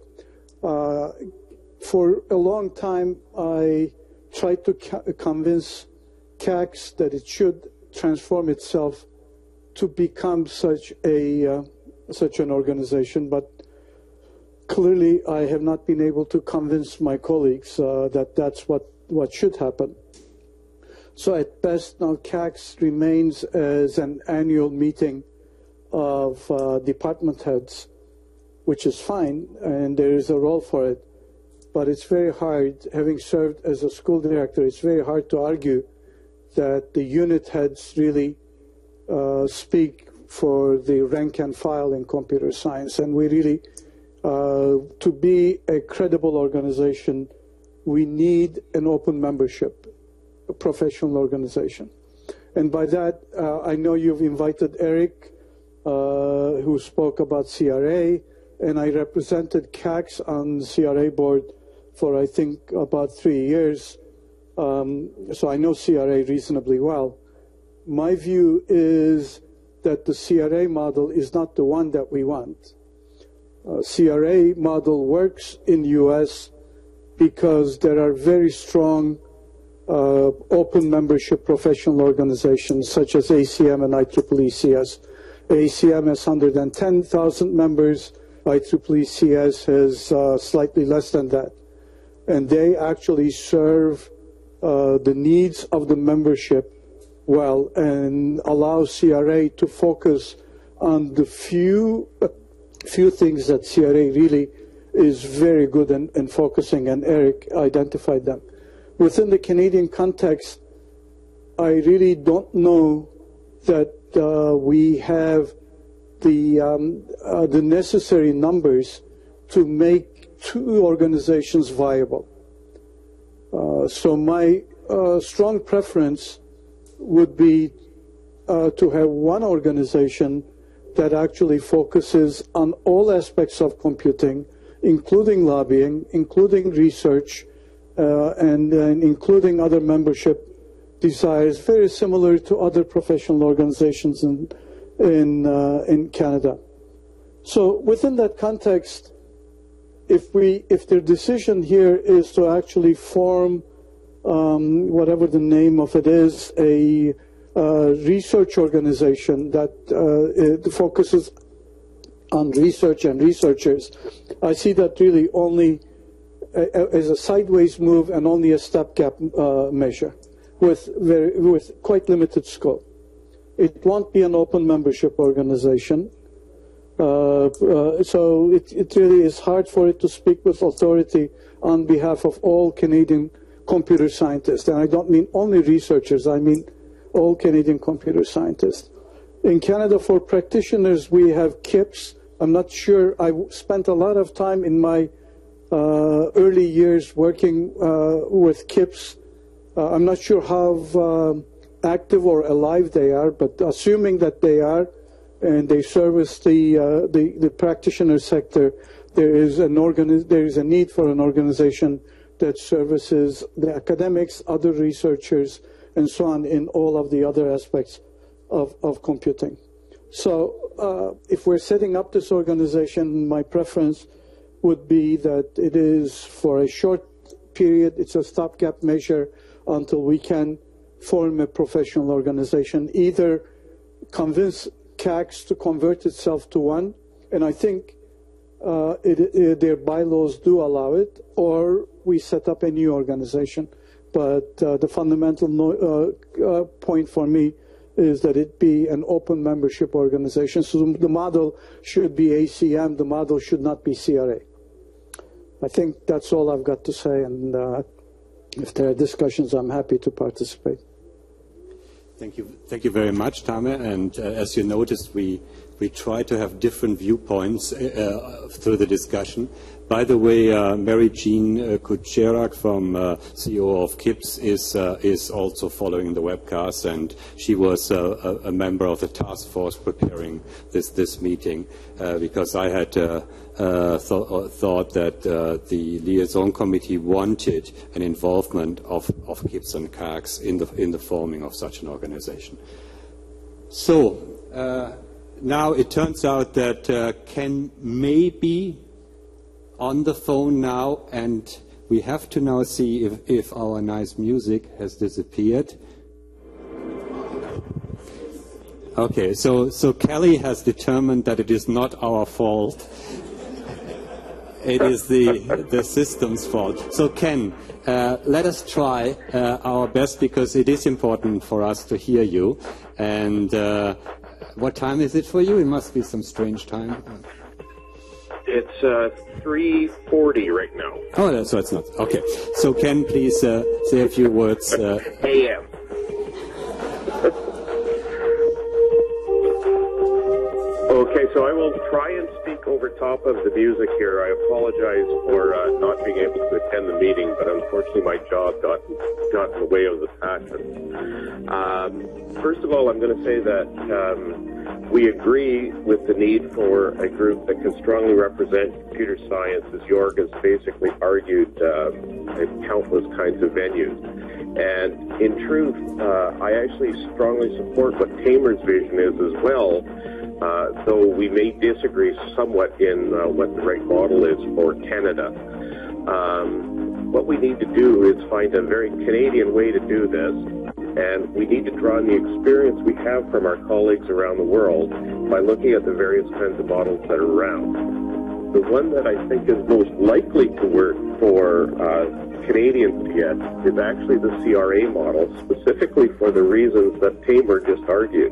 For a long time, I tried to convince CACS that it should transform itself to become such an organization, but clearly I have not been able to convince my colleagues that that's what should happen. So at best now CACS remains as an annual meeting of department heads, which is fine, and there is a role for it. But it's very hard, having served as a school director, it's very hard to argue that the unit heads really speak for the rank and file in computer science. And we really, to be a credible organization, we need an open membership, a professional organization. And by that, I know you've invited Eric, who spoke about CRA, and I represented CACS on the CRA board for, I think, about 3 years. So I know CRA reasonably well. My view is that the CRA model is not the one that we want. CRA model works in the US because there are very strong open membership professional organizations such as ACM and IEEE CS. ACM has 110,000 members, IEEE CS has slightly less than that. And they actually serve the needs of the membership well and allow CRA to focus on the few things that CRA really is very good in focusing, and Eric identified them. Within the Canadian context, I really don't know that we have the necessary numbers to make two organizations viable. So my strong preference would be to have one organization that actually focuses on all aspects of computing, including lobbying, including research, and including other membership desires, very similar to other professional organizations in Canada. So within that context, if their decision here is to actually form whatever the name of it is, a research organization that it focuses on research and researchers, I see that really only as a sideways move and only a stopgap measure with quite limited scope. It won't be an open membership organization. So it really is hard for it to speak with authority on behalf of all Canadian computer scientists. And I don't mean only researchers, I mean all Canadian computer scientists. In Canada, for practitioners, we have KIPS. I'm not sure, I spent a lot of time in my early years working with KIPS. I'm not sure how active or alive they are, but assuming that they are, and they service the practitioner sector, there is a need for an organization that services the academics, other researchers, and so on in all of the other aspects of computing. So if we're setting up this organization, my preference would be that it is for a short period, it's a stopgap measure until we can form a professional organization, either convince CACS to convert itself to one, and I think their bylaws do allow it, or we set up a new organization. But the fundamental point for me is that it be an open membership organization. So the model should be ACM, the model should not be CRA. I think that's all I've got to say, and if there are discussions, I'm happy to participate. Thank you very much, Tame. And as you noticed, we try to have different viewpoints through the discussion. By the way, Mary Jean Kucherak from CEO of KIPS is also following the webcast, and she was a member of the task force preparing this meeting because I had thought that the liaison committee wanted an involvement of KIPS and CACS in the forming of such an organization. So now it turns out that Ken may be on the phone now, and we have to now see if our nice music has disappeared. Okay, so Kelly has determined that it is not our fault. It is the system's fault. So Ken, let us try our best, because it is important for us to hear you. And what time is it for you? It must be some strange time. It's 3:40 right now. Oh, so it's not. Okay. So Ken, please say a few words. AM. Okay, so I will try and speak over top of the music here. I apologize for not being able to attend the meeting, but unfortunately my job got in the way of the passion. First of all, I'm going to say that we agree with the need for a group that can strongly represent computer science, as Jorg has basically argued in countless kinds of venues. And in truth, I actually strongly support what Tamer's vision is as well, though we may disagree somewhat in what the right model is for Canada. What we need to do is find a very Canadian way to do this, and we need to draw on the experience we have from our colleagues around the world by looking at the various kinds of models that are around. The one that I think is most likely to work for Canadians to get is actually the CRA model, specifically for the reasons that Tamer just argued.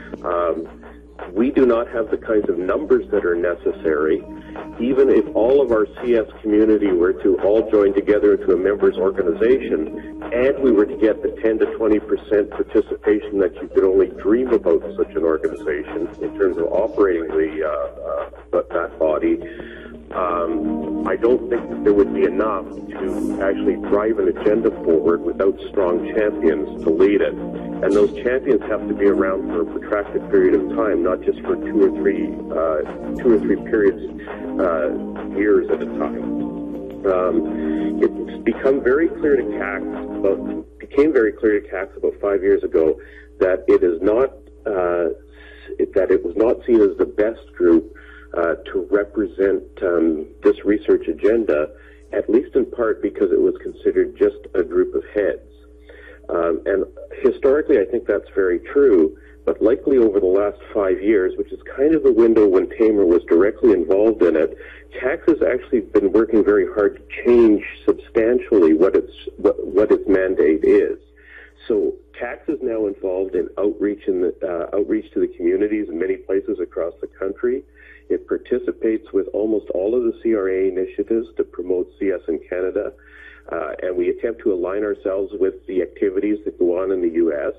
We do not have the kinds of numbers that are necessary. Even if all of our CS community were to all join together into a members organization, and we were to get the 10 to 20% participation that you could only dream about in such an organization in terms of operating that body, I don't think that there would be enough to actually drive an agenda forward without strong champions to lead it. And those champions have to be around for a protracted period of time, not just for two or three years at a time. It's become very clear to CACS, became very clear to CACS about 5 years ago that it is not that it was not seen as the best group to represent this research agenda, at least in part because it was considered just a group of heads. And historically, I think that's very true, but likely over the last 5 years, which is kind of the window when Tamer was directly involved in it, CACS has actually been working very hard to change substantially what its mandate is. So CACS is now involved in outreach to the communities in many places across the country. It participates with almost all of the CRA initiatives to promote CS in Canada, and we attempt to align ourselves with the activities that go on in the U.S.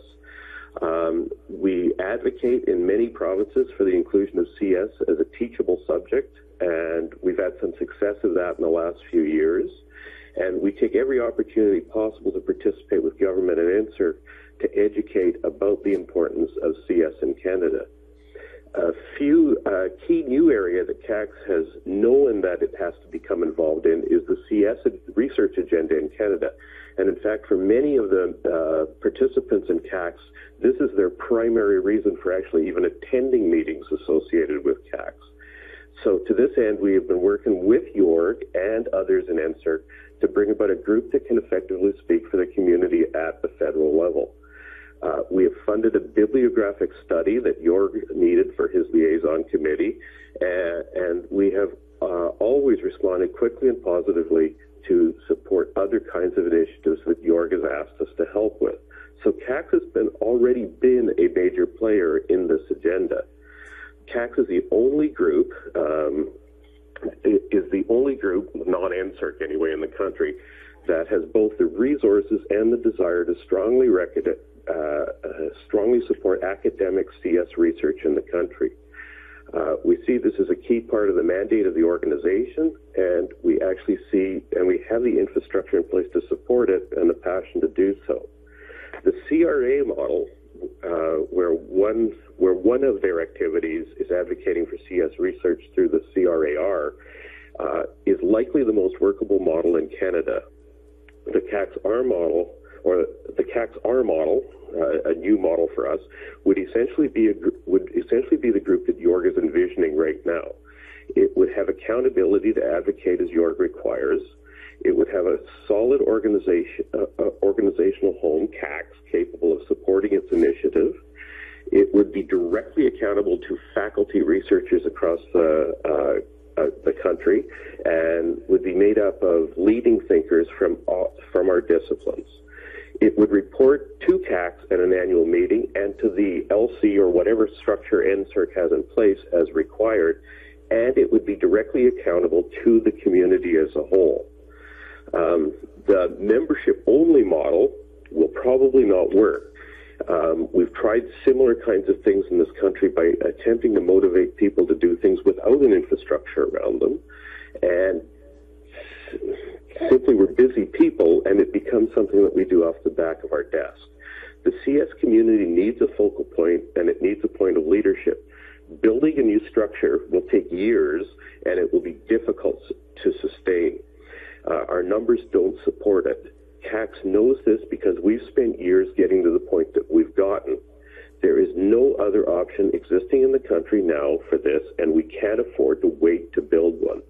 We advocate in many provinces for the inclusion of CS as a teachable subject, and we've had some success of that in the last few years. And we take every opportunity possible to participate with government and NSERC to educate about the importance of CS in Canada. A few key new area that CACS has known that it has to become involved in is the CS research agenda in Canada. And in fact, for many of the participants in CACS, this is their primary reason for actually even attending meetings associated with CACS. So to this end, we have been working with YORG and others in NSERC to bring about a group that can effectively speak for the community at the federal level. We have funded a bibliographic study that YORG needed for his liaison committee, and we have always responded quickly and positively to support other kinds of initiatives that YORG has asked us to help with. So CACS has already been a major player in this agenda. CACS is the only group, non-NSERC anyway, in the country that has both the resources and the desire to strongly support academic CS research in the country. We see this as a key part of the mandate of the organization, and we actually see, and we have the infrastructure in place to support it and the passion to do so. The CRA model, where one of their activities is advocating for CS research through the CRAR, is likely the most workable model in Canada. The CACS-R model, a new model for us, would essentially be the group that YORG is envisioning right now. It would have accountability to advocate as YORG requires. It would have a solid organizational home, CACS, capable of supporting its initiative. It would be directly accountable to faculty researchers across the country, and would be made up of leading thinkers from our disciplines. It would report to CACS at an annual meeting and to the LC or whatever structure NSERC has in place as required, and it would be directly accountable to the community as a whole. The membership-only model will probably not work. We've tried similar kinds of things in this country by attempting to motivate people to do things without an infrastructure around them, and simply we're busy people, and it becomes something that we do off the back of our desk. The CS community needs a focal point, and it needs a point of leadership. Building a new structure will take years, and it will be difficult to sustain. Our numbers don't support it. CACS knows this because we've spent years getting to the point that we've gotten. There is no other option existing in the country now for this, and we can't afford to wait to build one.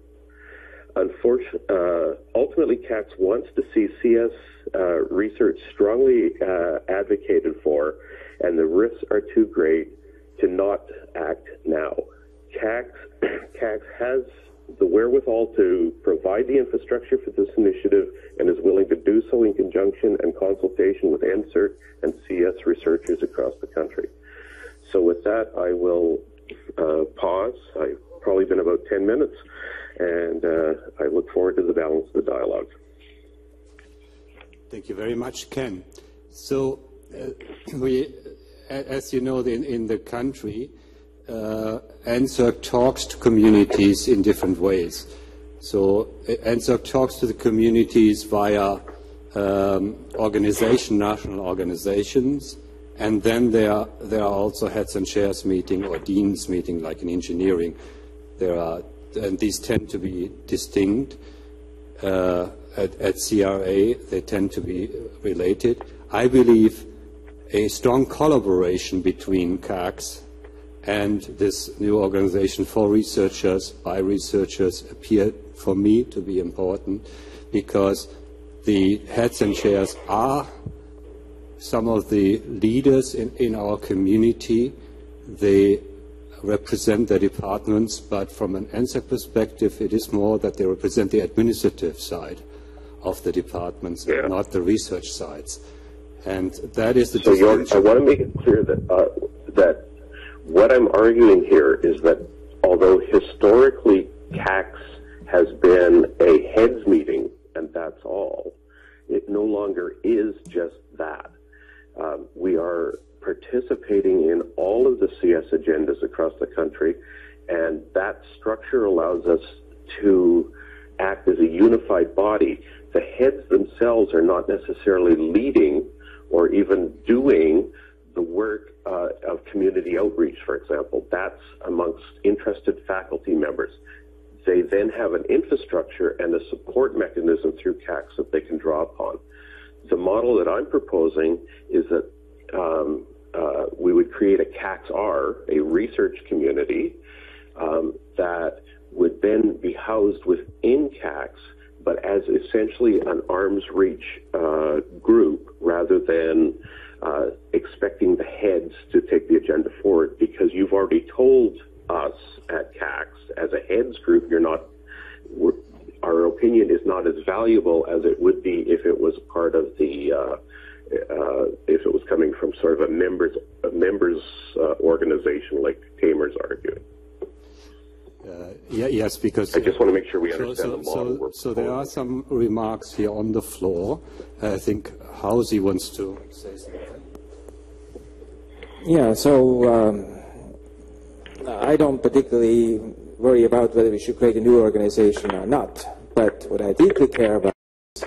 Ultimately, CACS wants to see CS research strongly advocated for, and the risks are too great to not act now. CACS has the wherewithal to provide the infrastructure for this initiative and is willing to do so in conjunction and consultation with NSERC and CS researchers across the country. So with that, I will pause. I've probably been about 10 minutes, and I look forward to the balance of the dialogue. Thank you very much, Ken. So as you know, in the country, NSERC talks to communities in different ways. So NSERC talks to the communities via national organizations, and then there are also heads and chairs meeting or deans meeting, like in engineering. And these tend to be distinct. At CRA, they tend to be related. I believe a strong collaboration between CACs and this new organization for researchers, by researchers, appear for me to be important, because the heads and chairs are some of the leaders in our community. They represent their departments, but from an NSERC perspective, it is more that they represent the administrative side of the departments, not the research sides. And that is the distinction. I want to make it clear that that what I'm arguing here is that although historically CACS has been a heads meeting, and that's all, it no longer is just that. We are participating in all of the CS agendas across the country, and that structure allows us to act as a unified body. The heads themselves are not necessarily leading or even doing the work of community outreach, for example. That's amongst interested faculty members. They then have an infrastructure and a support mechanism through CACS that they can draw upon. The model that I'm proposing is that we would create a CACS-R, a research community, that would then be housed within CACS, but as essentially an arm's reach group, rather than expecting the heads to take the agenda forward, because you've already told us at CACS, as a heads group, our opinion is not as valuable as it would be if it was part of the if it was coming from sort of a members organization, like Tamer's arguing. Yes, because I just want to make sure we understand the model. So there are some remarks here on the floor. I think Hausi wants to say something. Yeah, so I don't particularly worry about whether we should create a new organization or not. But what I deeply care about is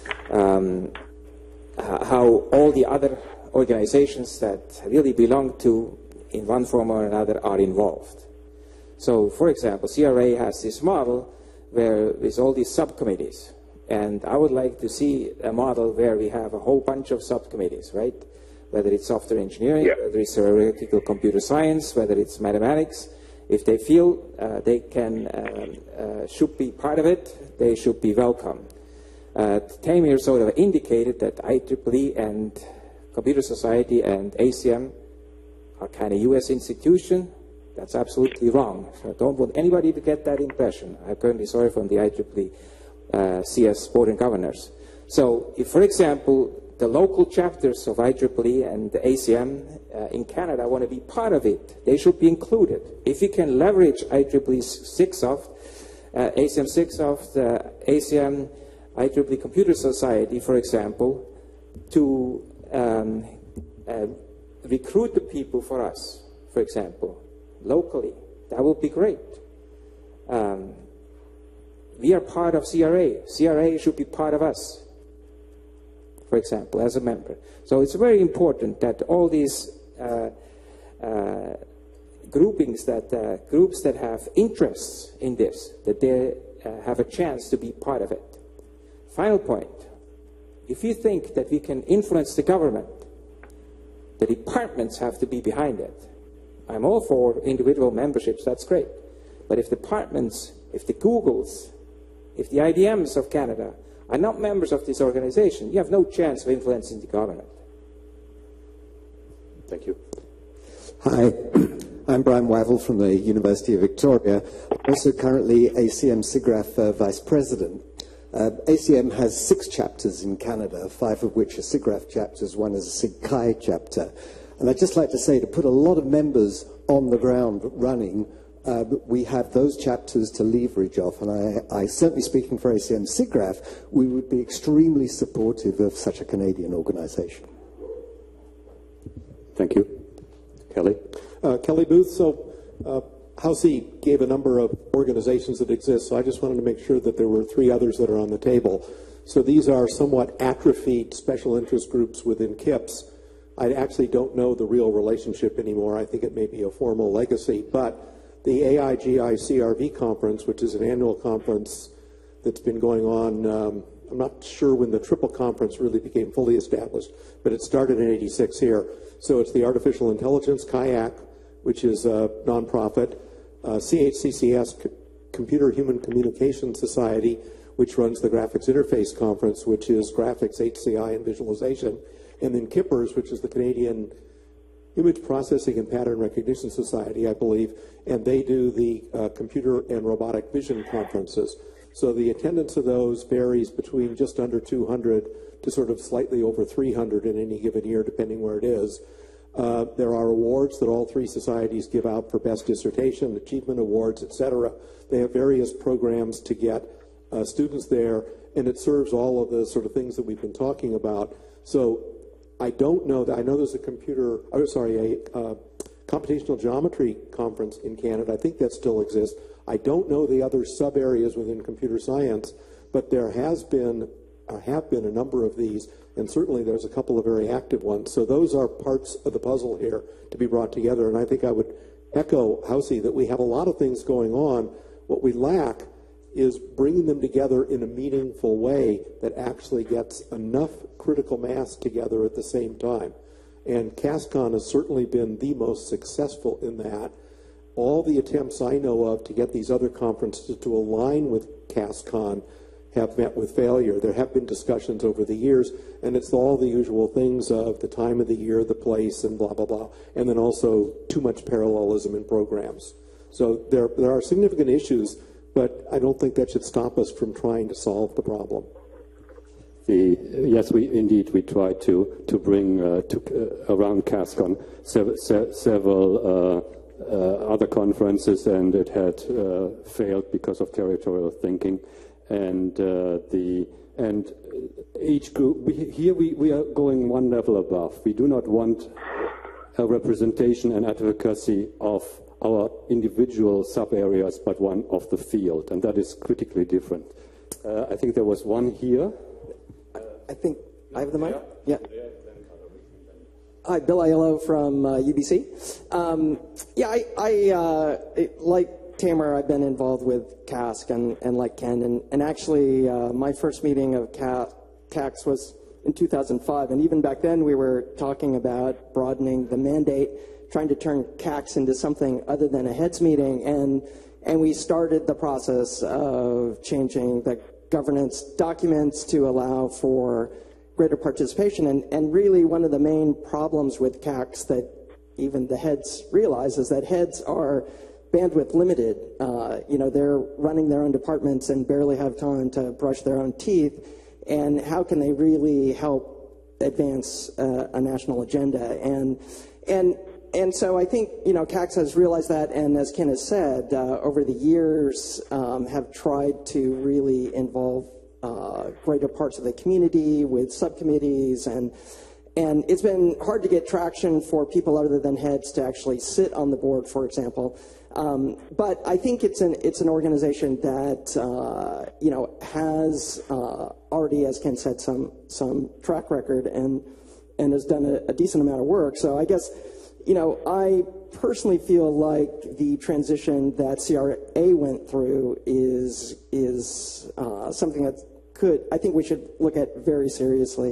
how all the other organizations that really belong to, in one form or another, are involved. So, for example, CRA has this model where with all these subcommittees, and I would like to see a model where we have a whole bunch of subcommittees, right? Whether it's software engineering, whether it's theoretical computer science, whether it's mathematics. If they feel they should be part of it, they should be welcome. Tamer sort of indicated that IEEE and Computer Society and ACM are kind of U.S. institution. That's absolutely wrong. So I don't want anybody to get that impression. I'm currently sorry from the IEEE CS Board and Governors. So if, for example, the local chapters of IEEE and the ACM in Canada want to be part of it, they should be included. If we can leverage IEEE 6soft, ACM 6soft, ACM, IEEE Computer Society, for example, to recruit the people for us, for example, locally, that would be great. We are part of CRA. CRA should be part of us, for example, as a member. So it's very important that all these groupings, groups that have interests in this, that they have a chance to be part of it. Final point. If you think that we can influence the government, the departments have to be behind it. I'm all for individual memberships, that's great. But if departments, if the Googles, if the IBMs of Canada are not members of this organization, you have no chance of influencing the government. Thank you. Hi, I'm Brian Wavel from the University of Victoria. I'm also currently ACM SIGGRAPH Vice President. ACM has 6 chapters in Canada, 5 of which are SIGGRAPH chapters, 1 is a SIGCHI chapter. And I'd just like to say, to put a lot of members on the ground running, we have those chapters to leverage off. And I certainly, speaking for ACM SIGGRAPH, we would be extremely supportive of such a Canadian organization. Thank you. Kelly? Kelly Booth, so Halsey gave a number of organizations that exist, so I just wanted to make sure that there were 3 others that are on the table. So these are somewhat atrophied special interest groups within KIPS. I actually don't know the real relationship anymore. I think it may be a formal legacy, but the AIGI-CRV conference, which is an annual conference that's been going on, I'm not sure when the triple conference really became fully established, but it started in '86 here. So it's the Artificial Intelligence Kayak, which is a nonprofit, CHCCS, Computer Human Communication Society, which runs the Graphics Interface Conference, which is graphics, HCI, and visualization, and then KIPPERS, which is the Canadian Image Processing and Pattern Recognition Society, I believe, and they do the Computer and Robotic Vision conferences. So the attendance of those varies between just under 200 to sort of slightly over 300 in any given year, depending where it is. There are awards that all 3 societies give out for best dissertation, achievement awards, etc. They have various programs to get students there, and it serves all of the sort of things that we've been talking about. So I don't know that. I know there's a computational geometry conference in Canada. I think that still exists. I don't know the other sub areas within computer science, but there have been a number of these, and certainly there's a couple of very active ones. So those are parts of the puzzle here to be brought together, and I think I would echo Halsey that we have a lot of things going on. What we lack is bringing them together in a meaningful way that actually gets enough critical mass together at the same time. And CASCON has certainly been the most successful in that. All the attempts I know of to get these other conferences to align with CASCON have met with failure. There have been discussions over the years, and it's all the usual things of the time of the year, the place, and blah, blah, blah, and then also too much parallelism in programs. So there are significant issues, but I don't think that should stop us from trying to solve the problem. Yes, we try to bring around CASCON several other conferences, and it had failed because of territorial thinking, and each group we are going one level above. We do not want a representation and advocacy of our individual sub areas, but one of the field, and that is critically different. I think there was one here. I think I have the mic. Yeah. Hi, Bill Aiello from UBC. I like Tamer, I've been involved with CASC and like Ken, and actually my first meeting of CACS was in 2005, and even back then we were talking about broadening the mandate, trying to turn CACS into something other than a heads meeting, and we started the process of changing the governance documents to allow for greater participation, and really one of the main problems with CACS that even the heads realize is that heads are bandwidth limited. They're running their own departments and barely have time to brush their own teeth, and how can they really help advance a national agenda? And so I think, CACS has realized that, and as Ken has said, over the years have tried to really involve greater parts of the community with subcommittees, and it's been hard to get traction for people other than heads to actually sit on the board, for example. But I think it's an organization that has already, as Ken said, some track record and has done a decent amount of work. So I guess, I personally feel like the transition that CRA went through is something that I think we should look at very seriously.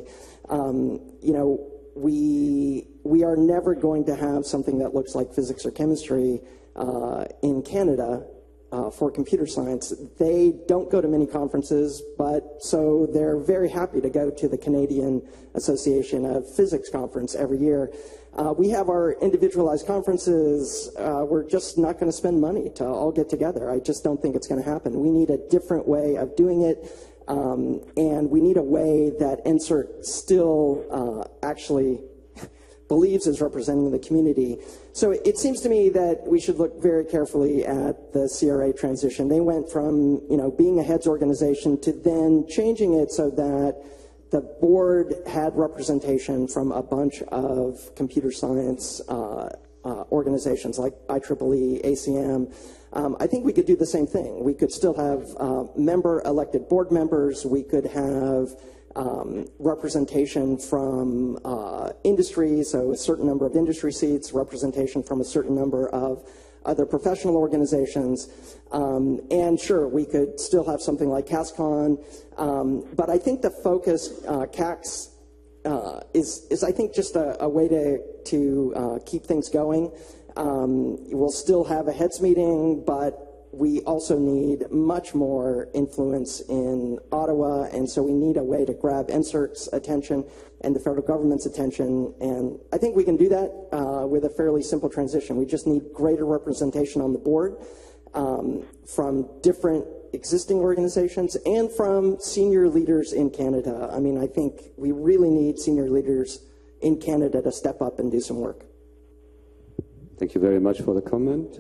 We are never going to have something that looks like physics or chemistry in Canada for computer science. They don't go to many conferences, so they're very happy to go to the Canadian Association of Physics conference every year. We have our individualized conferences. We're just not going to spend money to all get together. I just don't think it's going to happen. We need a different way of doing it, and we need a way that NSERC still actually believes is representing the community. So it seems to me that we should look very carefully at the CRA transition. They went from being a heads organization to then changing it so that the board had representation from a bunch of computer science organizations like IEEE, ACM. I think we could do the same thing. We could still have elected board members. We could have representation from industry, so a certain number of industry seats, representation from a certain number of other professional organizations, and sure, we could still have something like CASCON, but I think the focus, CACS, is I think just a way to keep things going. We'll still have a heads meeting, but we also need much more influence in Ottawa, and so we need a way to grab NSERC's attention and the federal government's attention, and I think we can do that with a fairly simple transition. We just need greater representation on the board from different existing organizations and from senior leaders in Canada. I mean, I think we really need senior leaders in Canada to step up and do some work. Thank you very much for the comment.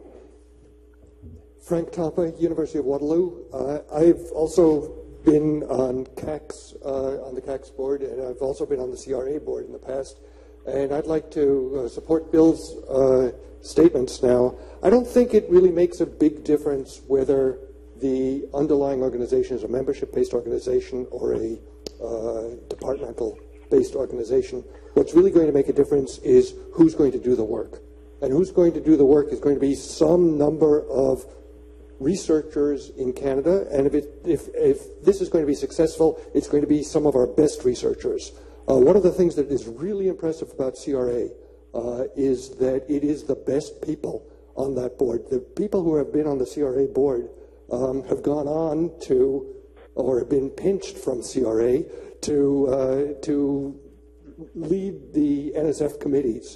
Frank Tapa, University of Waterloo. I've also been on CACS, on the CACS board, and I've also been on the CRA board in the past. And I'd like to support Bill's statements now. I don't think it really makes a big difference whether the underlying organization is a membership-based organization or a departmental-based organization. What's really going to make a difference is who's going to do the work. And who's going to do the work is going to be some number of researchers in Canada, and if this is going to be successful, it's going to be some of our best researchers. One of the things that is really impressive about CRA is that it is the best people on that board. The people who have been on the CRA board have gone on to, or have been pinched from CRA to lead the NSF committees.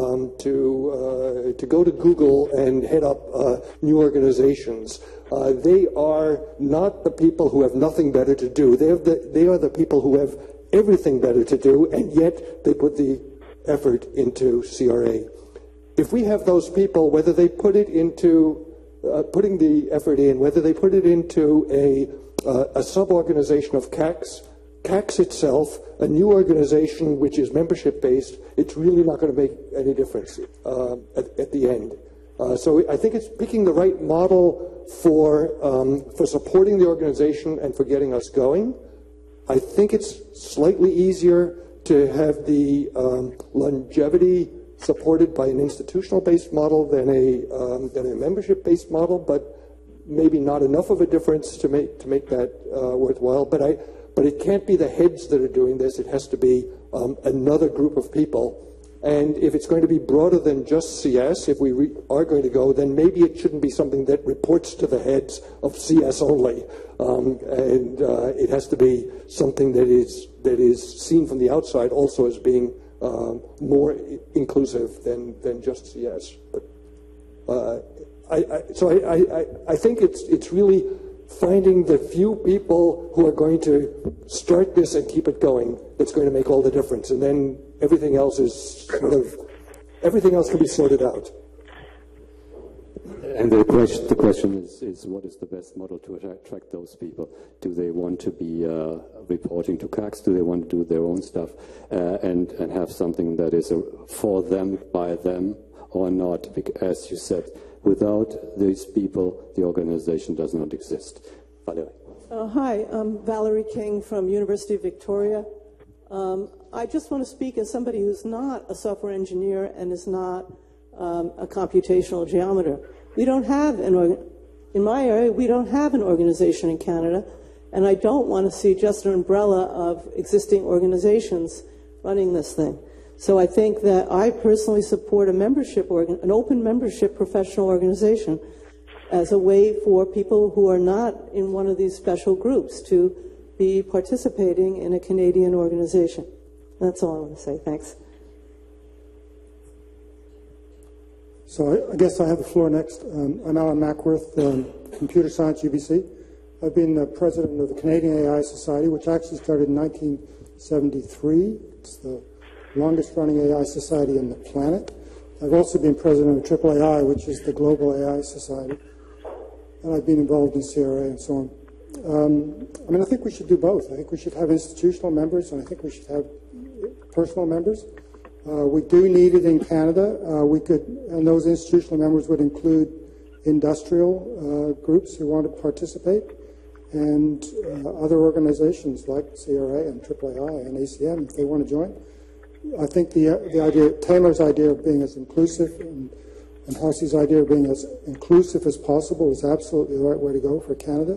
To go to Google and head up new organizations. They are not the people who have nothing better to do. They are the people who have everything better to do, and yet they put the effort into CRA. If we have those people, whether they put it into putting the effort in, whether they put it into a sub-organization of CACS, CACS itself, a new organization which is membership-based, it's really not going to make any difference at the end. So I think it's picking the right model for supporting the organization and for getting us going. I think it's slightly easier to have the longevity supported by an institutional-based model than a membership-based model, but maybe not enough of a difference to make that worthwhile. But it can't be the heads that are doing this. It has to be another group of people. And if it's going to be broader than just CS, if we are going to go, then maybe it shouldn't be something that reports to the heads of CS only. And it has to be something that is seen from the outside also as being more inclusive than just CS. But I think it's really finding the few people who are going to start this and keep it going that's going to make all the difference, and then everything else is everything else can be sorted out. And the question is what is the best model to attract those people? Do they want to be reporting to CACS? Do they want to do their own stuff and have something that is for them, by them, or not? Because, as you said, without these people, the organization does not exist. Valerie. Hi, I'm Valerie King from University of Victoria. I just want to speak as somebody who's not a software engineer and is not a computational geometer. We don't have in my area, we don't have an organization in Canada, and I don't want to see just an umbrella of existing organizations running this thing. So I think that I personally support an open membership professional organization as a way for people who are not in one of these special groups to be participating in a Canadian organization. That's all I want to say. Thanks. So I guess I have the floor next. I'm Alan Mackworth, Computer Science UBC. I've been the president of the Canadian AI Society, which actually started in 1973. It's the longest running AI society on the planet. I've also been president of AAAI, which is the Global AI Society. And I've been involved in CRA and so on. I mean, I think we should do both. I think we should have institutional members, and I think we should have personal members. We do need it in Canada. And those institutional members would include industrial groups who want to participate, and other organizations like CRA and AAAI and ACM if they want to join. I think the idea, Tamer's idea of being as inclusive and Hossy's idea of being as inclusive as possible is absolutely the right way to go for Canada.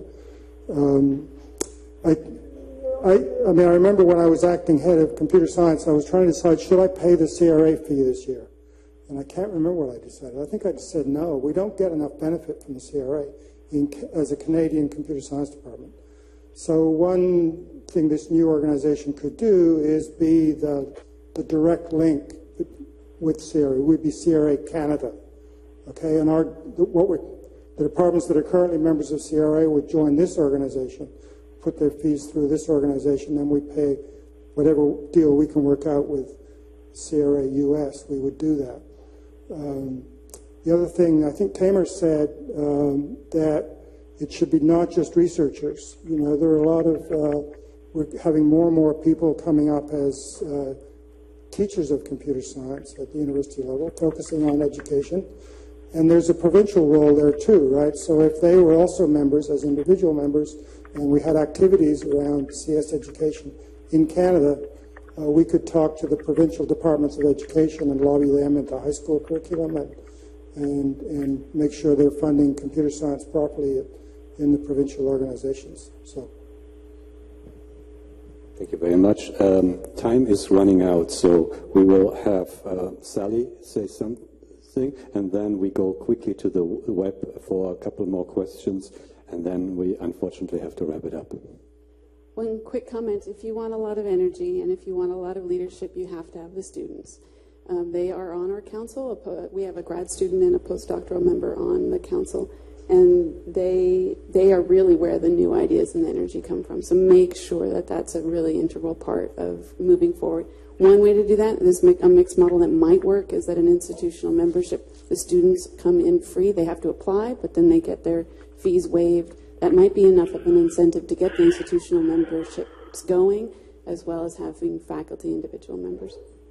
I mean, I remember when I was acting head of computer science, I was trying to decide, should I pay the CRA fee this year? And I can't remember what I decided. I think I just said no. We don't get enough benefit from the CRA as a Canadian computer science department. So one thing this new organization could do is be the direct link with CRA. We'd be CRA Canada. Okay, and the departments that are currently members of CRA would join this organization, put their fees through this organization, then we pay whatever deal we can work out with CRA US, we would do that. The other thing, I think Tamer said that it should be not just researchers. You know, there are a lot of, we're having more and more people coming up as teachers of computer science at the university level, focusing on education. And there's a provincial role there too, right? So if they were also members as individual members, and we had activities around CS education in Canada, we could talk to the provincial departments of education and lobby them into high school curriculum and make sure they're funding computer science properly in the provincial organizations. So. Thank you very much. Time is running out, so we will have Sally say something, and then we go quickly to the web for a couple more questions, and then we unfortunately have to wrap it up. One quick comment. If you want a lot of energy and if you want a lot of leadership, you have to have the students. They are on our council. We have a grad student and a postdoctoral member on the council, and they are really where the new ideas and the energy come from. So make sure that that's a really integral part of moving forward. One way to do that, a mixed model that might work, is that an institutional membership, the students come in free. They have to apply, but then they get their fees waived. That might be enough of an incentive to get the institutional memberships going, as well as having faculty individual members.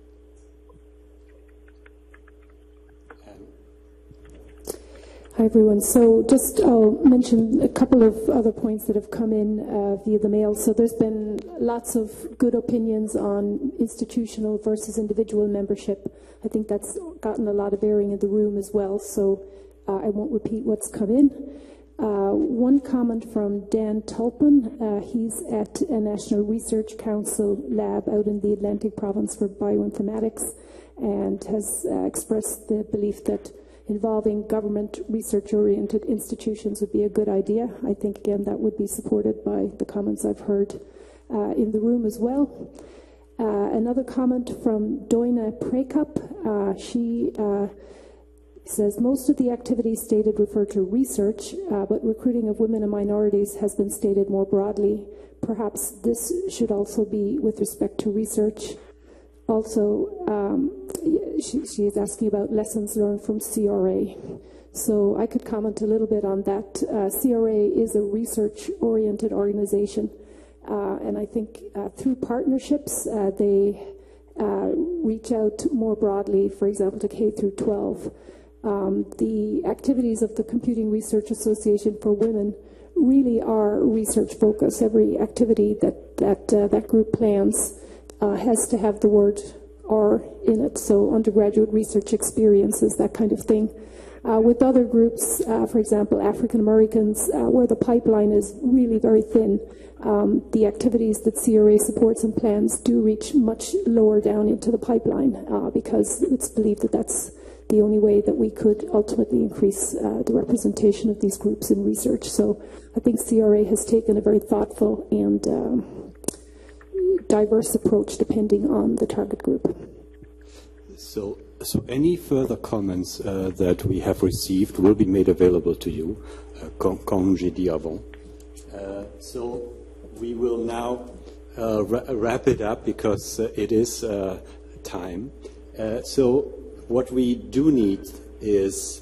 Hi, everyone. So just I'll mention a couple of other points that have come in via the mail. So there's been lots of good opinions on institutional versus individual membership. I think that's gotten a lot of airing in the room as well, so I won't repeat what's come in. One comment from Dan Tulpin. He's at a National Research Council lab out in the Atlantic Province for bioinformatics, and has expressed the belief that involving government research-oriented institutions would be a good idea. I think, again, that would be supported by the comments I've heard in the room as well. Another comment from Doina Prekup. She says, most of the activities stated refer to research, but recruiting of women and minorities has been stated more broadly. Perhaps this should also be with respect to research. Also, she is asking about lessons learned from CRA. So I could comment a little bit on that. CRA is a research-oriented organization, and I think through partnerships, they reach out more broadly, for example, to K through 12. The activities of the Computing Research Association for Women really are research-focused. Every activity that group plans has to have the word "or" in it, so undergraduate research experiences, that kind of thing. With other groups, for example, African Americans, where the pipeline is really very thin, the activities that CRA supports and plans do reach much lower down into the pipeline because it's believed that that's the only way that we could ultimately increase the representation of these groups in research. So I think CRA has taken a very thoughtful and diverse approach depending on the target group. So any further comments that we have received will be made available to you, comme j'ai dit avant. So we will now wrap it up because it is time. So what we do need is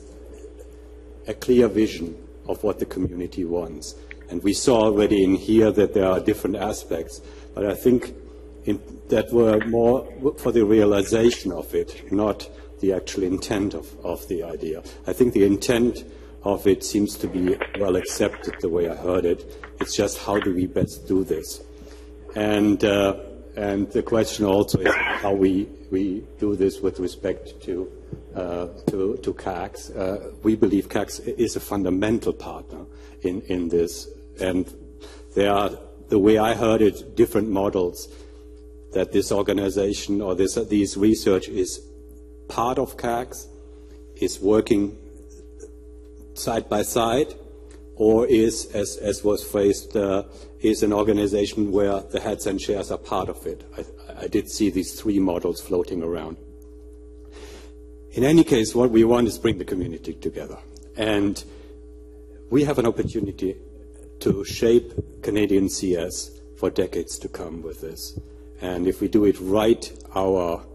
a clear vision of what the community wants. And we saw already in here that there are different aspects. But I think that were more for the realization of it, not the actual intent of the idea. I think the intent of it seems to be well accepted the way I heard it. It's just how do we best do this? And the question also is how we do this with respect to CACS. We believe CACS is a fundamental partner in this, and there are, the way I heard it, different models that this organization or these research is part of CACS, is working side by side, or is, as was phrased, is an organization where the heads and chairs are part of it. I did see these three models floating around. In any case, what we want is bring the community together. And we have an opportunity to shape Canadian CS for decades to come with this. And if we do it right, our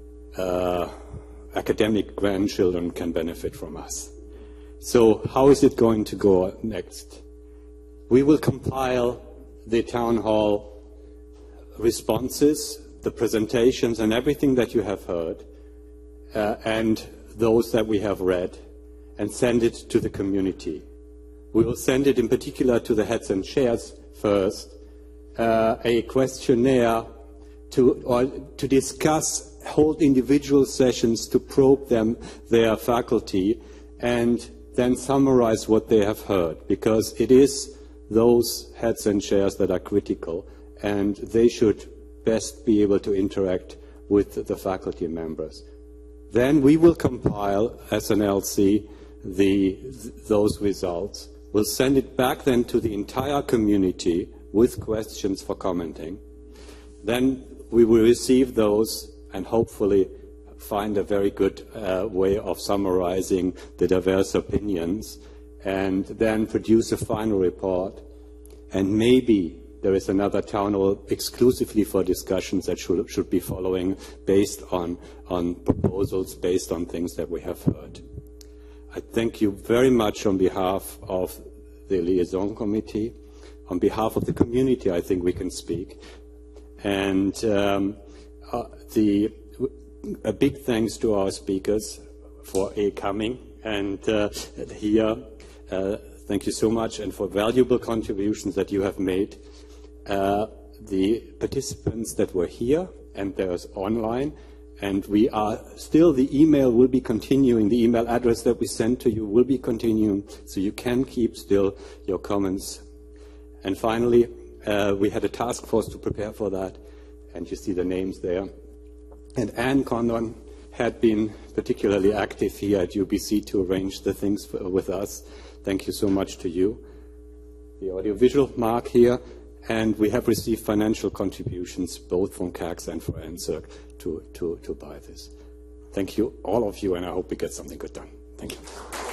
academic grandchildren can benefit from us. So how is it going to go next? We will compile the town hall responses, the presentations, and everything that you have heard, and those that we have read, and send it to the community. We will send it in particular to the heads and chairs first, a questionnaire to discuss, hold individual sessions to probe their faculty, and then summarize what they have heard, because it is those heads and chairs that are critical, and they should best be able to interact with the faculty members. Then we will compile, as an LC, those results. We'll send it back then to the entire community with questions for commenting. Then we will receive those and hopefully find a very good way of summarizing the diverse opinions, and then produce a final report. And maybe there is another town hall exclusively for discussions that should be following, based on proposals, based on things that we have heard. I thank you very much on behalf of the Liaison Committee. On behalf of the community, I think we can speak. And a big thanks to our speakers for coming and here. Thank you so much, and for valuable contributions that you have made. The participants that were here and there's online, and we are still, the email will be continuing, the email address that we sent to you will be continuing, so you can keep still your comments. And finally, we had a task force to prepare for that, and you see the names there. And Anne Condon had been particularly active here at UBC to arrange the things with us. Thank you so much to you. The audiovisual Mark here, and we have received financial contributions both from CACS and from NSERC to buy this. Thank you, all of you, and I hope we get something good done. Thank you.